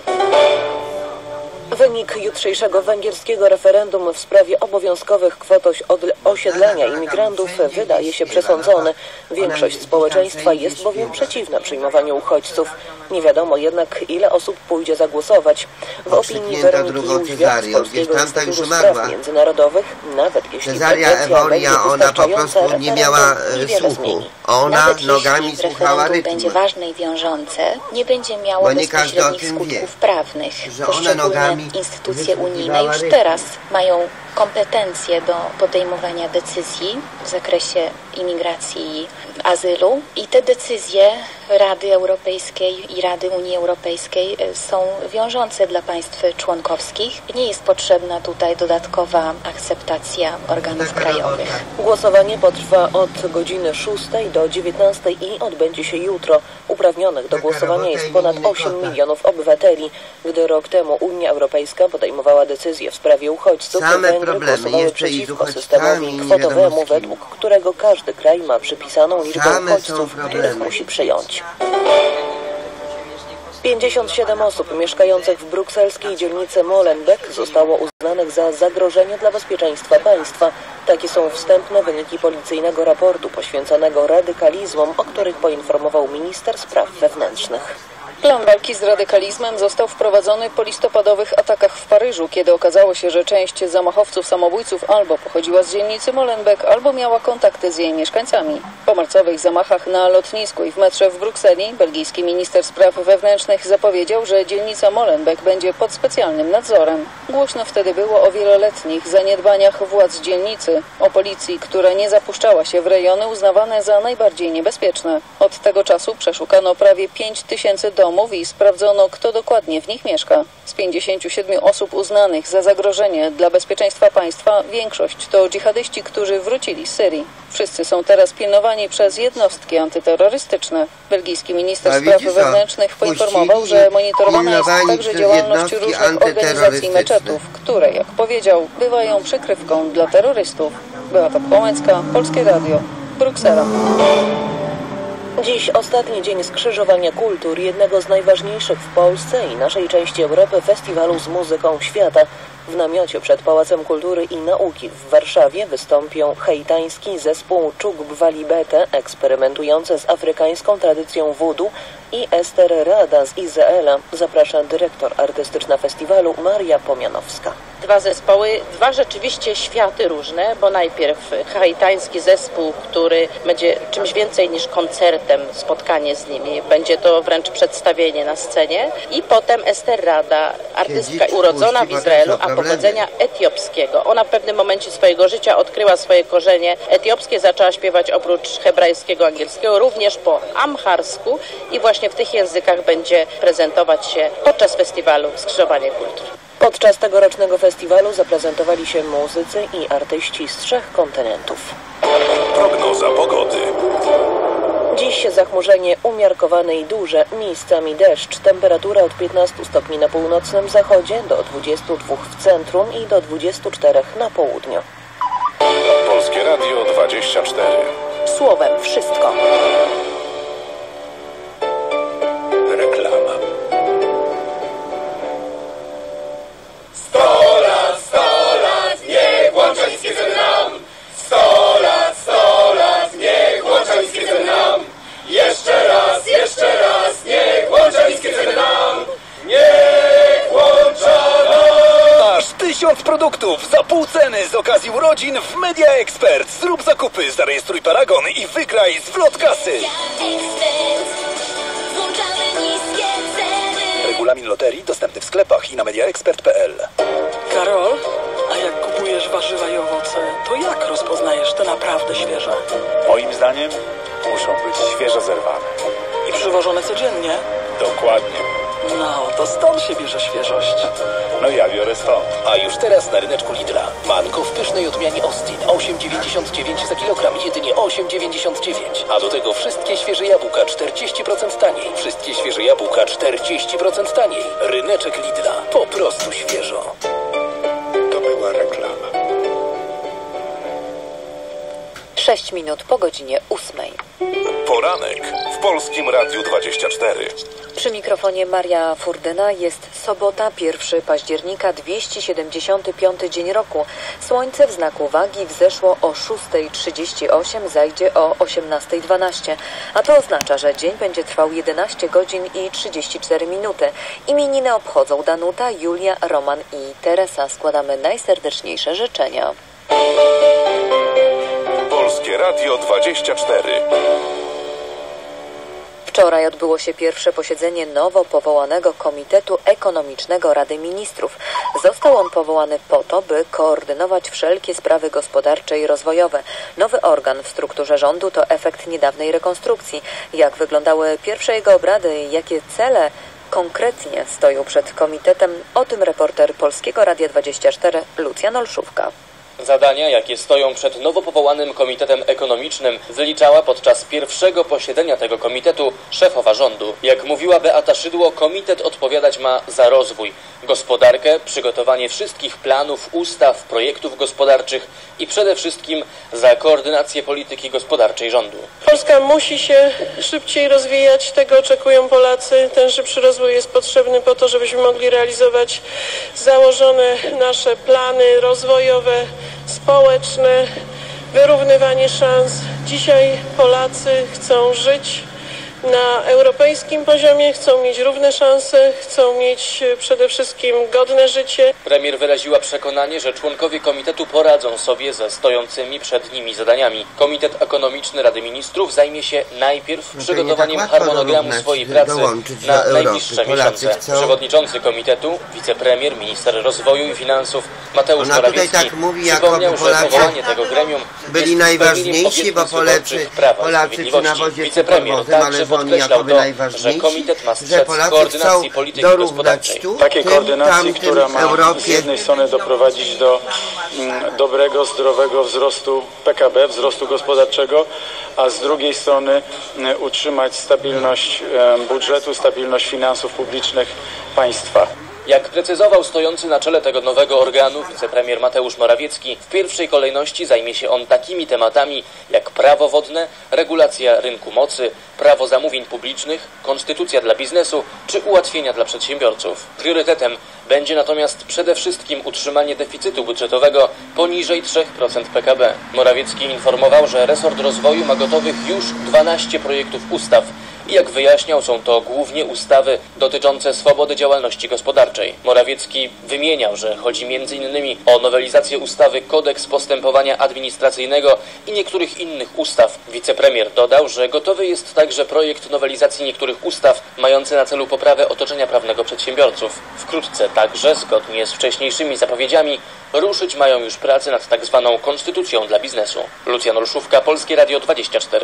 Wynik jutrzejszego węgierskiego referendum w sprawie obowiązkowych kwot osiedlenia imigrantów wydaje się przesądzony. Większość społeczeństwa jest bowiem przeciwna przyjmowaniu uchodźców. Nie wiadomo jednak, ile osób pójdzie zagłosować. W opinii Weroniki Jóźwiak z Polskiego Instytutu Spraw Międzynarodowych, nawet jeśli Cezaria Ewolia, ona po prostu nie miała słuchu. Ona nogami słuchała rytmu. Będzie ważne i wiążące, nie będzie miało bezpośrednich skutków prawnych. Poszczególne instytucje unijne już teraz mają kompetencje do podejmowania decyzji w zakresie imigracji i azylu i te decyzje Rady Europejskiej i Rady Unii Europejskiej są wiążące dla państw członkowskich. Nie jest potrzebna tutaj dodatkowa akceptacja organów krajowych. Głosowanie potrwa od godziny szóstej do dziewiętnastej i odbędzie się jutro. Uprawnionych do głosowania jest ponad osiem milionów obywateli. Gdy rok temu Unia Europejska podejmowała decyzję w sprawie uchodźców, Węgry głosowały przeciwko systemowi kwotowemu, według którego każdy kraj ma przypisaną liczbę uchodźców, których musi przyjąć. pięćdziesiąt siedem osób mieszkających w brukselskiej dzielnicy Molenbeek zostało uznanych za zagrożenie dla bezpieczeństwa państwa. Takie są wstępne wyniki policyjnego raportu poświęconego radykalizmom, o których poinformował minister spraw wewnętrznych. Plan walki z radykalizmem został wprowadzony po listopadowych atakach w Paryżu, kiedy okazało się, że część zamachowców samobójców albo pochodziła z dzielnicy Molenbeek, albo miała kontakty z jej mieszkańcami. Po marcowych zamachach na lotnisku i w metrze w Brukseli belgijski minister spraw wewnętrznych zapowiedział, że dzielnica Molenbeek będzie pod specjalnym nadzorem. Głośno wtedy było o wieloletnich zaniedbaniach władz dzielnicy, o policji, która nie zapuszczała się w rejony uznawane za najbardziej niebezpieczne. Od tego czasu przeszukano prawie pięć tysięcy domów mówi, sprawdzono, kto dokładnie w nich mieszka. Z pięćdziesięciu siedmiu osób uznanych za zagrożenie dla bezpieczeństwa państwa, większość to dżihadyści, którzy wrócili z Syrii. Wszyscy są teraz pilnowani przez jednostki antyterrorystyczne. Belgijski minister spraw wewnętrznych poinformował, że monitorowana jest także działalność różnych organizacji i meczetów, które, jak powiedział, bywają przykrywką dla terrorystów. Beata Połęcka, Polskie Radio, Bruksela. Dziś ostatni dzień skrzyżowania kultur, jednego z najważniejszych w Polsce i naszej części Europy festiwalu z muzyką świata. W namiocie przed Pałacem Kultury i Nauki w Warszawie wystąpią haitański zespół Chukwuemeka, eksperymentujący z afrykańską tradycją voodoo, i Ester Rada z Izraela. Zaprasza dyrektor artystyczna festiwalu Maria Pomianowska. Dwa zespoły, dwa rzeczywiście światy różne, bo najpierw haitański zespół, który będzie czymś więcej niż koncertem, spotkanie z nimi, będzie to wręcz przedstawienie na scenie, i potem Ester Rada, artystka urodzona w Izraelu, a pochodzenia etiopskiego. Ona w pewnym momencie swojego życia odkryła swoje korzenie etiopskie, zaczęła śpiewać oprócz hebrajskiego, angielskiego również po amharsku i właśnie w tych językach będzie prezentować się podczas festiwalu Skrzyżowanie Kultur. Podczas tegorocznego festiwalu zaprezentowali się muzycy i artyści z trzech kontynentów. Prognoza pogody. Dziś zachmurzenie umiarkowane i duże, miejscami deszcz. Temperatura od piętnastu stopni na północnym zachodzie do dwudziestu dwóch w centrum i do dwudziestu czterech na południu. Polskie Radio dwadzieścia cztery. Słowem wszystko. Reklama. sto lat, sto lat, niech Łączeńskie ze nam! sto lat, sto lat, niech Łączeńskie ze nam! Jeszcze raz, jeszcze raz, niech Łączeńskie ze nam! Niech łącza nam! Aż tysiąc produktów za pół ceny z okazji urodzin w Media Expert. Zrób zakupy, zarejestruj paragon i wygraj zwrot kasy. Regulamin loterii dostępny w sklepach i na mediaexpert kropka p l. Karol, a jak kupujesz warzywa i owoce, to jak rozpoznajesz te naprawdę świeże? Moim zdaniem muszą być świeżo zerwane. I przywożone codziennie? Dokładnie. No, to stąd się bierze świeżość. No ja biorę stąd. A już teraz na ryneczku Lidla. Mango w pysznej odmianie Austin. osiem dziewięćdziesiąt dziewięć za kilogram. Jedynie osiem dziewięćdziesiąt dziewięć. A do tego wszystkie świeże jabłka czterdzieści procent taniej. Wszystkie świeże jabłka czterdzieści procent taniej. Ryneczek Lidla. Po prostu świeżo. To była reklama. Sześć minut po godzinie ósmej. Poranek w Polskim Radiu dwadzieścia cztery. Przy mikrofonie Maria Furdyna. Jest sobota, pierwszego października, dwieście siedemdziesiąty piąty dzień roku. Słońce w znaku wagi wzeszło o szósta trzydzieści osiem, zajdzie o osiemnasta dwanaście. A to oznacza, że dzień będzie trwał jedenaście godzin i trzydzieści cztery minuty. Imieniny obchodzą Danuta, Julia, Roman i Teresa. Składamy najserdeczniejsze życzenia. Polskie Radio dwadzieścia cztery. Wczoraj odbyło się pierwsze posiedzenie nowo powołanego Komitetu Ekonomicznego Rady Ministrów. Został on powołany po to, by koordynować wszelkie sprawy gospodarcze i rozwojowe. Nowy organ w strukturze rządu to efekt niedawnej rekonstrukcji. Jak wyglądały pierwsze jego obrady i jakie cele konkretnie stoją przed komitetem, o tym reporter Polskiego Radia dwadzieścia cztery Lucjan Olszówka. Zadania, jakie stoją przed nowo powołanym Komitetem Ekonomicznym, wyliczała podczas pierwszego posiedzenia tego komitetu szefowa rządu. Jak mówiła Beata Szydło, komitet odpowiadać ma za rozwój, gospodarkę, przygotowanie wszystkich planów, ustaw, projektów gospodarczych i przede wszystkim za koordynację polityki gospodarczej rządu. Polska musi się szybciej rozwijać, tego oczekują Polacy. Ten szybszy rozwój jest potrzebny po to, żebyśmy mogli realizować założone nasze plany rozwojowe, społeczne, wyrównywanie szans. Dzisiaj Polacy chcą żyć na europejskim poziomie, chcą mieć równe szanse, chcą mieć przede wszystkim godne życie. Premier wyraziła przekonanie, że członkowie komitetu poradzą sobie ze stojącymi przed nimi zadaniami. Komitet Ekonomiczny Rady Ministrów zajmie się najpierw no przygotowaniem tak harmonogramu swojej pracy na najbliższe miesiące. Chcą... Przewodniczący komitetu, wicepremier, minister rozwoju i finansów Mateusz Ona Morawiecki tak mówi, przypomniał, że powołanie tego gremium byli najważniejsi, bo Polacy, Polacy przy nawozie, wicepremier także podkreślał to, że komitet ma strzec koordynacji polityki gospodarczej. Takiej koordynacji, która ma z jednej strony doprowadzić do mm, dobrego, zdrowego wzrostu P K B, wzrostu gospodarczego, a z drugiej strony mm, utrzymać stabilność e, budżetu, stabilność finansów publicznych państwa. Jak precyzował stojący na czele tego nowego organu wicepremier Mateusz Morawiecki, w pierwszej kolejności zajmie się on takimi tematami jak prawo wodne, regulacja rynku mocy, prawo zamówień publicznych, konstytucja dla biznesu czy ułatwienia dla przedsiębiorców. Priorytetem będzie natomiast przede wszystkim utrzymanie deficytu budżetowego poniżej trzy procent P K B. Morawiecki informował, że resort rozwoju ma gotowych już dwanaście projektów ustaw. I jak wyjaśniał, są to głównie ustawy dotyczące swobody działalności gospodarczej. Morawiecki wymieniał, że chodzi między innymi o nowelizację ustawy Kodeks Postępowania Administracyjnego i niektórych innych ustaw. Wicepremier dodał, że gotowy jest także projekt nowelizacji niektórych ustaw mający na celu poprawę otoczenia prawnego przedsiębiorców. Wkrótce także, zgodnie z wcześniejszymi zapowiedziami, ruszyć mają już prace nad tak zwaną konstytucją dla biznesu. Lucjan Olszówka, Polskie Radio dwadzieścia cztery.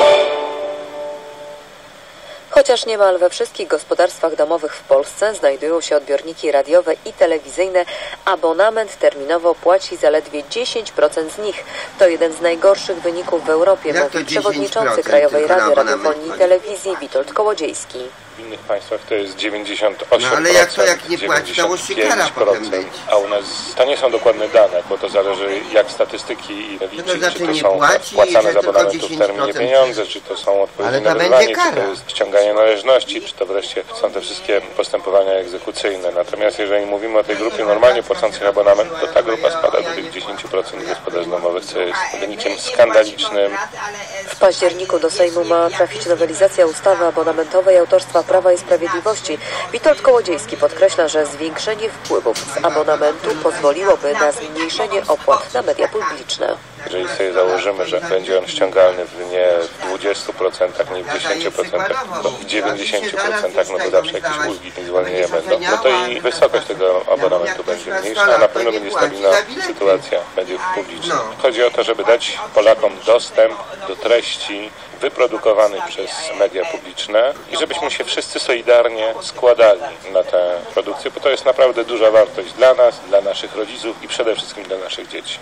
Chociaż niemal we wszystkich gospodarstwach domowych w Polsce znajdują się odbiorniki radiowe i telewizyjne, abonament terminowo płaci zaledwie dziesięć procent z nich. To jeden z najgorszych wyników w Europie, mówi przewodniczący Krajowej Rady Radiofonii i Telewizji Witold Kołodziejski. W innych państwach to jest dziewięćdziesiąt osiem procent, no ale jak to jak nie płaci, to musi kara potem być. A u nas to nie są dokładne dane, bo to zależy jak statystyki i liczyć, to znaczy czy to nie są płaci, płacane z abonamentu w terminie pieniądze, czy to są odpowiedzi na wyzwanie, czy to jest ściąganie należności, czy to wreszcie są te wszystkie postępowania egzekucyjne. Natomiast jeżeli mówimy o tej grupie normalnie płacących abonament, to ta grupa spada do tych dziesięć procent gospodarstw domowych, co jest wynikiem skandalicznym. W październiku do Sejmu ma trafić nowelizacja ustawy abonamentowej autorstwa Prawa i Sprawiedliwości. Witold Kołodziejski podkreśla, że zwiększenie wpływów z abonamentu pozwoliłoby na zmniejszenie opłat na media publiczne. Jeżeli sobie założymy, że będzie on ściągalny w nie w dwudziestu procentach, nie w dziesięciu procentach, to w dziewięćdziesięciu procentach, no to zawsze jakieś ulgi i zwolnienia będą, no to i wysokość tego abonamentu będzie mniejsza, a na pewno będzie stabilna sytuacja mediów publicznych. Chodzi o to, żeby dać Polakom dostęp do treści wyprodukowanych przez media publiczne i żebyśmy się wszyscy solidarnie składali na tę produkcję, bo to jest naprawdę duża wartość dla nas, dla naszych rodziców i przede wszystkim dla naszych dzieci.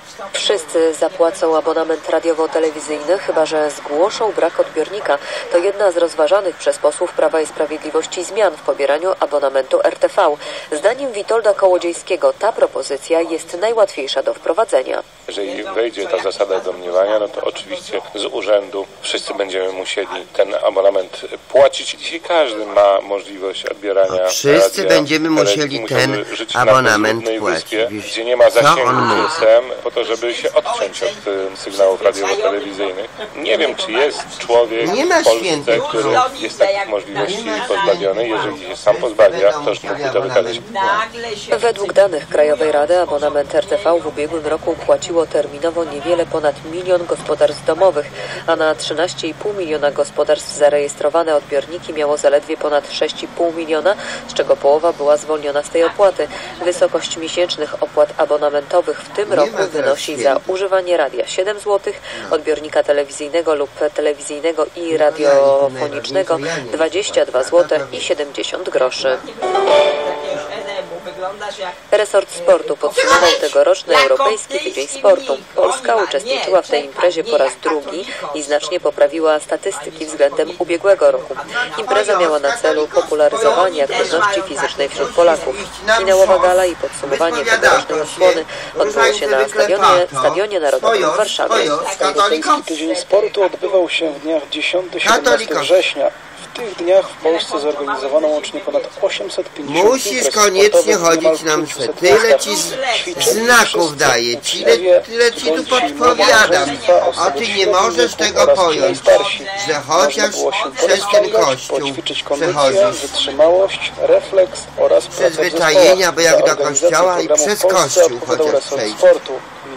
Wszyscy zapłacą abonament radiowo-telewizyjny, chyba że zgłoszą brak odbiornika. To jedna z rozważanych przez posłów Prawa i Sprawiedliwości zmian w pobieraniu abonamentu R T V. Zdaniem Witolda Kołodziejskiego ta propozycja jest najłatwiejsza do wprowadzenia. Jeżeli wejdzie ta zasada domniemania, no to oczywiście z urzędu wszyscy będziemy musieli ten abonament płacić. Dzisiaj każdy ma możliwość odbierania no, Wszyscy radia, będziemy musieli ten abonament płacić. Gdzie nie ma zasięgu G S M, po to, żeby się odciąć od y, sygnałów radiowo-telewizyjnych. Nie wiem, czy jest człowiek nie ma w Polsce, który jest takich możliwości pozbawiony. Jeżeli się sam pozbawia, to już mógłby to wykazać. Według danych Krajowej Rady abonament R T V w ubiegłym roku płaciło terminowo niewiele ponad milion gospodarstw domowych, a na trzynaście i pół miliona gospodarstw zarejestrowane odbiorniki miało zaledwie ponad sześć i pół miliona, z czego połowa była zwolniona z tej opłaty. Wysokość miesięcznych opłat abonamentowych w tym roku wynosi za używanie radia siedem złotych, odbiornika telewizyjnego lub telewizyjnego i radiofonicznego dwadzieścia dwa złote i siedemdziesiąt groszy. Resort Sportu podsumował tegoroczny Europejski Tydzień Sportu. Polska uczestniczyła w tej imprezie po raz drugi i znacznie poprawiła statystyki względem ubiegłego roku. Impreza miała na celu popularyzowanie aktywności fizycznej wśród Polaków. Finałowa gala i podsumowanie tegorocznej odsłony odbyło się na stadionie, stadionie Narodowym w Warszawie. Europejski Tydzień Sportu odbywał się w dniach dziesiątego do siedemnastego września. W tych dniach w Polsce zorganizowano łącznie ponad osiemset pięćdziesiąt Musisz koniecznie chodzić nam se. Tyle ci z, znaków daje, tyle, tyle ci tu podpowiadam. A ty nie możesz tego pojąć, że chociaż przez ten kościół przechodzisz. Wytrzymałość, refleks oraz przyzwyczajenia, bo jak do kościoła i przez kościół chociaż przejść.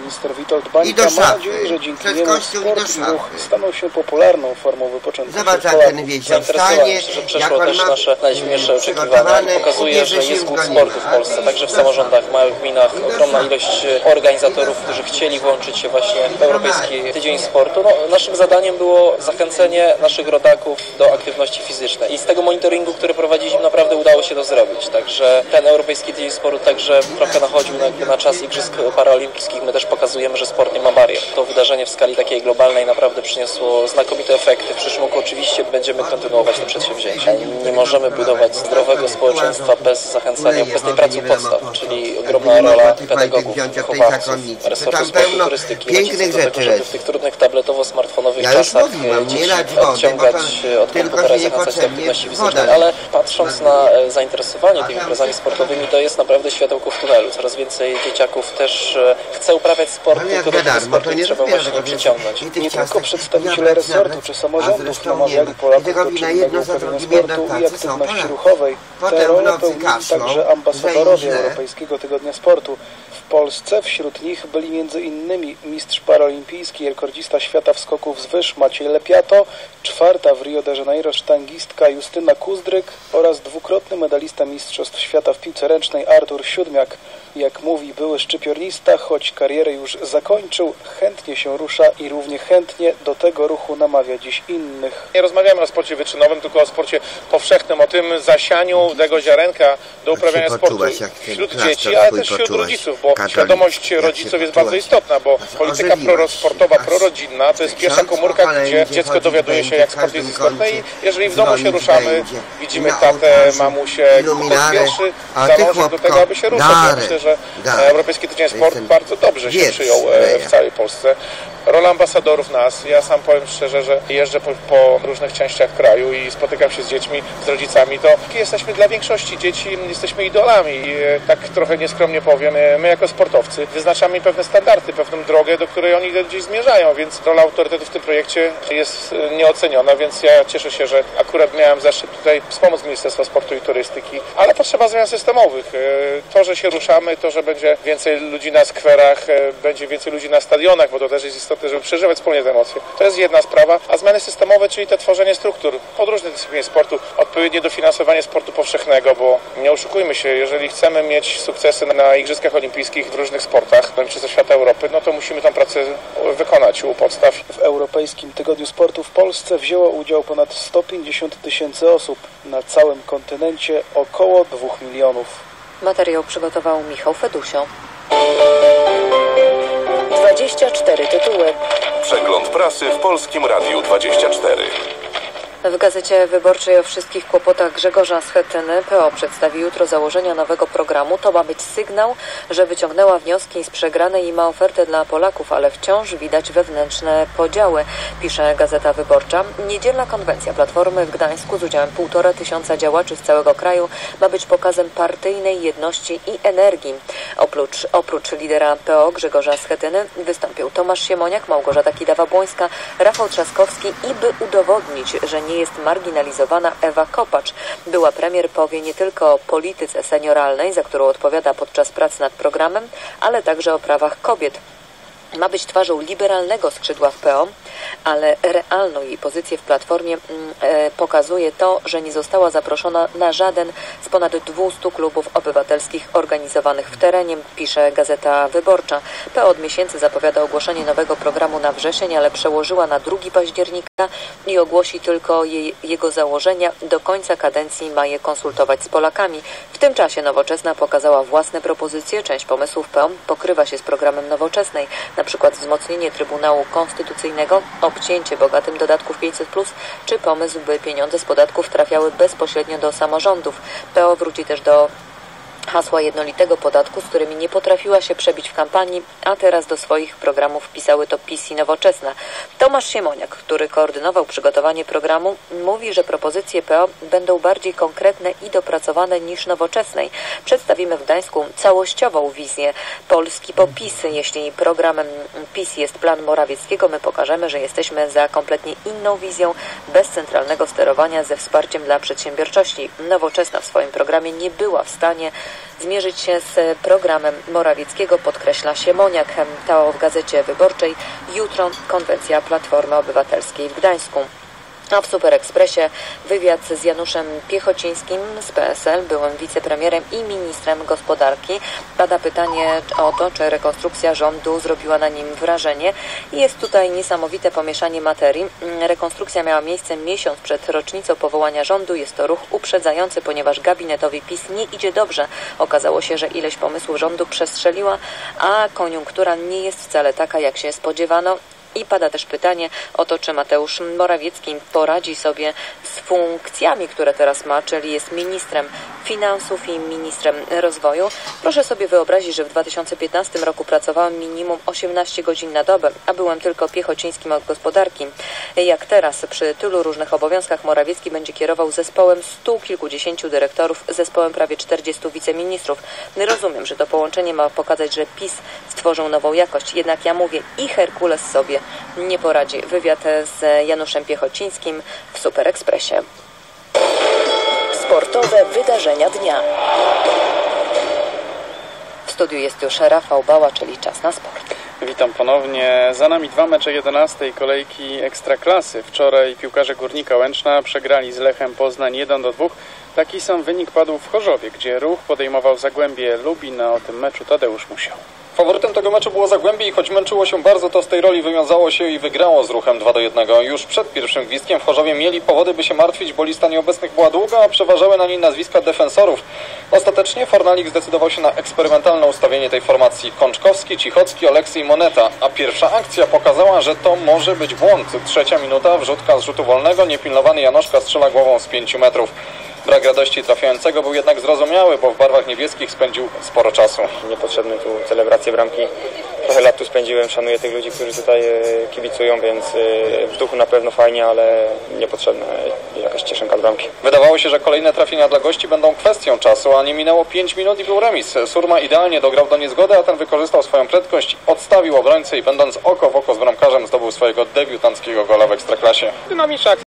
minister Witold Bańka ma nadzieję, że dzięki niemu sport i ruch staną się popularną formą wypoczynku. Zobacz, jak ten wieś wstanie, że przeszło też nasze najśmielsze oczekiwania i pokazuje, że jest głód sportu w Polsce, także w samorządach, małych gminach, ogromna ilość organizatorów, którzy chcieli włączyć się właśnie w Europejski Tydzień Sportu. No, naszym zadaniem było zachęcenie naszych rodaków do aktywności fizycznej i z tego monitoringu, który prowadziliśmy, naprawdę udało się to zrobić, także ten Europejski Tydzień Sportu także trochę nachodził na, na czas Igrzysk Paraolimpijskich. My też pokazujemy, że sport nie ma barier. To wydarzenie w skali takiej globalnej naprawdę przyniosło znakomite efekty. W przyszłym roku oczywiście będziemy kontynuować te przedsięwzięcia. Nie możemy budować zdrowego społeczeństwa bez zachęcania, bez tej pracy podstaw, czyli ogromna rola pedagogów, wychowawców, resortu sportu i turystyki, rodziców do tego, żeby w tych trudnych tabletowo-smartfonowych ja czasach mówiłam, dzieci odciągać od komputera i zachęcać do aktywności fizycznej, ale patrząc na zainteresowanie tymi imprezami sportowymi, to jest naprawdę światełko w tunelu. Coraz więcej dzieciaków też chce uprawiać sport, tylko do tego sportu trzeba właśnie przyciągnąć. Nie tylko przedstawiciele resortu czy samorządów namawiali Polaków do czynnego uprawiania sportu i aktywności ruchowej. Tę rolę pełnili także ambasadorowie Europejskiego Tygodnia Sportu. W Polsce wśród nich byli między innymi mistrz paraolimpijski i rekordzista świata w skoków z wyż Maciej Lepiato, czwarta w Rio de Janeiro sztangistka Justyna Kuzdryk oraz dwukrotny medalista Mistrzostw Świata w piłce ręcznej Artur Siódmiak. Jak mówi były szczypiornista, choć karierę już zakończył, chętnie się rusza i równie chętnie do tego ruchu namawia dziś innych. Nie rozmawiamy o sporcie wyczynowym, tylko o sporcie powszechnym, o tym zasianiu tego ziarenka do uprawiania sportu wśród dzieci, ale też wśród rodziców, bo świadomość rodziców jest bardzo istotna, bo polityka prosportowa, prorodzinna to jest pierwsza komórka, gdzie dziecko dowiaduje się, jak sport jest istotny i jeżeli w domu się ruszamy, widzimy tatę, mamusię, kto pierwszy dąży do tego, aby się ruszać. Ja myślę, że Europejski Tydzień Sportu bardzo dobrze się przyjął w całej Polsce. Rola ambasadorów nas, ja sam powiem szczerze, że jeżdżę po, po różnych częściach kraju i spotykam się z dziećmi, z rodzicami, to jesteśmy dla większości dzieci, jesteśmy idolami i tak trochę nieskromnie powiem, my jako sportowcy wyznaczamy pewne standardy, pewną drogę, do której oni gdzieś zmierzają, więc rola autorytetu w tym projekcie jest nieoceniona, więc ja cieszę się, że akurat miałem zaszczyt tutaj wspomóc Ministerstwa Sportu i Turystyki, ale potrzeba zmian systemowych. To, że się ruszamy, to, że będzie więcej ludzi na skwerach, będzie więcej ludzi na stadionach, bo to też jest istotne, żeby przeżywać wspólnie te emocje. To jest jedna sprawa, a zmiany systemowe, czyli te tworzenie struktur pod różne dyscypliny sportu, odpowiednie dofinansowanie sportu powszechnego, bo nie oszukujmy się, jeżeli chcemy mieć sukcesy na Igrzyskach Olimpijskich w różnych sportach, na Mistrzostwach Świata Europy, no to musimy tę pracę wykonać u podstaw. W Europejskim Tygodniu Sportu w Polsce wzięło udział ponad sto pięćdziesiąt tysięcy osób, na całym kontynencie około dwóch milionów. Materiał przygotował Michał Fedusio. dwadzieścia cztery tytuły. Przegląd prasy w Polskim Radiu dwadzieścia cztery. W Gazecie Wyborczej o wszystkich kłopotach Grzegorza Schetyny P O przedstawi jutro założenia nowego programu. To ma być sygnał, że wyciągnęła wnioski z przegranej i ma ofertę dla Polaków, ale wciąż widać wewnętrzne podziały, pisze Gazeta Wyborcza. Niedzielna konwencja Platformy w Gdańsku z udziałem półtora tysiąca działaczy z całego kraju ma być pokazem partyjnej jedności i energii. Oprócz, oprócz lidera P O Grzegorza Schetyny wystąpił Tomasz Siemoniak, Małgorzata Kidawa-Błońska, Rafał Trzaskowski i by udowodnić, że nie jest marginalizowana, Ewa Kopacz. Była premier powie nie tylko o polityce senioralnej, za którą odpowiada podczas prac nad programem, ale także o prawach kobiet. Ma być twarzą liberalnego skrzydła w P O, ale realną jej pozycję w Platformie e, pokazuje to, że nie została zaproszona na żaden z ponad dwustu klubów obywatelskich organizowanych w terenie, pisze Gazeta Wyborcza. P O od miesięcy zapowiada ogłoszenie nowego programu na wrzesień, ale przełożyła na drugiego października i ogłosi tylko jej, jego założenia. Do końca kadencji ma je konsultować z Polakami. W tym czasie Nowoczesna pokazała własne propozycje. Część pomysłów P O pokrywa się z programem Nowoczesnej. Na przykład wzmocnienie Trybunału Konstytucyjnego, obcięcie bogatym dodatków pięćset plus, czy pomysł, by pieniądze z podatków trafiały bezpośrednio do samorządów. P O wróci też do hasła jednolitego podatku, z którymi nie potrafiła się przebić w kampanii, a teraz do swoich programów wpisały to PiS i Nowoczesna. Tomasz Siemoniak, który koordynował przygotowanie programu, mówi, że propozycje P O będą bardziej konkretne i dopracowane niż Nowoczesnej. Przedstawimy w Gdańsku całościową wizję Polski po PiS. Jeśli programem PiS jest plan Morawieckiego, my pokażemy, że jesteśmy za kompletnie inną wizją, bez centralnego sterowania, ze wsparciem dla przedsiębiorczości. Nowoczesna w swoim programie nie była w stanie zmierzyć się z programem Morawieckiego, podkreśla Siemoniak. To w Gazecie Wyborczej. Jutro konwencja Platformy Obywatelskiej w Gdańsku. A w Super Expressie wywiad z Januszem Piechocińskim z P S L, byłym wicepremierem i ministrem gospodarki. Pada pytanie o to, czy rekonstrukcja rządu zrobiła na nim wrażenie. I jest tutaj niesamowite pomieszanie materii. Rekonstrukcja miała miejsce miesiąc przed rocznicą powołania rządu. Jest to ruch uprzedzający, ponieważ gabinetowi PiS nie idzie dobrze. Okazało się, że ileś pomysłów rządu przestrzeliła, a koniunktura nie jest wcale taka, jak się spodziewano. I pada też pytanie o to, czy Mateusz Morawiecki poradzi sobie z funkcjami, które teraz ma, czyli jest ministrem finansów i ministrem rozwoju. Proszę sobie wyobrazić, że w dwa tysiące piętnastym roku pracowałem minimum osiemnaście godzin na dobę, a byłem tylko Piechocińskim od gospodarki. Jak teraz przy tylu różnych obowiązkach Morawiecki będzie kierował zespołem stu kilkudziesięciu dyrektorów, zespołem prawie czterdziestu wiceministrów. Rozumiem, że to połączenie ma pokazać, że PiS stworzył nową jakość. Jednak ja mówię, i Herkules sobie nie poradzi. Wywiad z Januszem Piechocińskim w Super Expressie. Sportowe wydarzenia dnia. W studiu jest już Rafał Bała, czyli czas na sport. Witam ponownie. Za nami dwa mecze jedenastej kolejki Ekstraklasy. Wczoraj piłkarze Górnika Łęczna przegrali z Lechem Poznań jeden do dwóch. Taki sam wynik padł w Chorzowie, gdzie Ruch podejmował Zagłębie Lubin, a o tym meczu Tadeusz Musiał. Faworytem tego meczu było Zagłębie i choć męczyło się bardzo, to z tej roli wywiązało się i wygrało z Ruchem dwa do jednego. Już przed pierwszym gwizdkiem w Chorzowie mieli powody, by się martwić, bo lista nieobecnych była długa, a przeważały na niej nazwiska defensorów. Ostatecznie Fornalik zdecydował się na eksperymentalne ustawienie tej formacji. Kączkowski, Cichocki, Oleksy i Moneta. A pierwsza akcja pokazała, że to może być błąd. Trzecia minuta, wrzutka z rzutu wolnego, niepilnowany Janoszka strzela głową z pięciu metrów. Brak radości trafiającego był jednak zrozumiały, bo w barwach niebieskich spędził sporo czasu. Niepotrzebne tu celebracje bramki. Trochę lat tu spędziłem, szanuję tych ludzi, którzy tutaj kibicują, więc w duchu na pewno fajnie, ale niepotrzebna jakaś cieszynka z bramki. Wydawało się, że kolejne trafienia dla gości będą kwestią czasu, a nie minęło pięć minut i był remis. Surma idealnie dograł do niezgody, a ten wykorzystał swoją prędkość, odstawił obrońcę i będąc oko w oko z bramkarzem zdobył swojego debiutanckiego gola w Ekstraklasie. Dynamiczna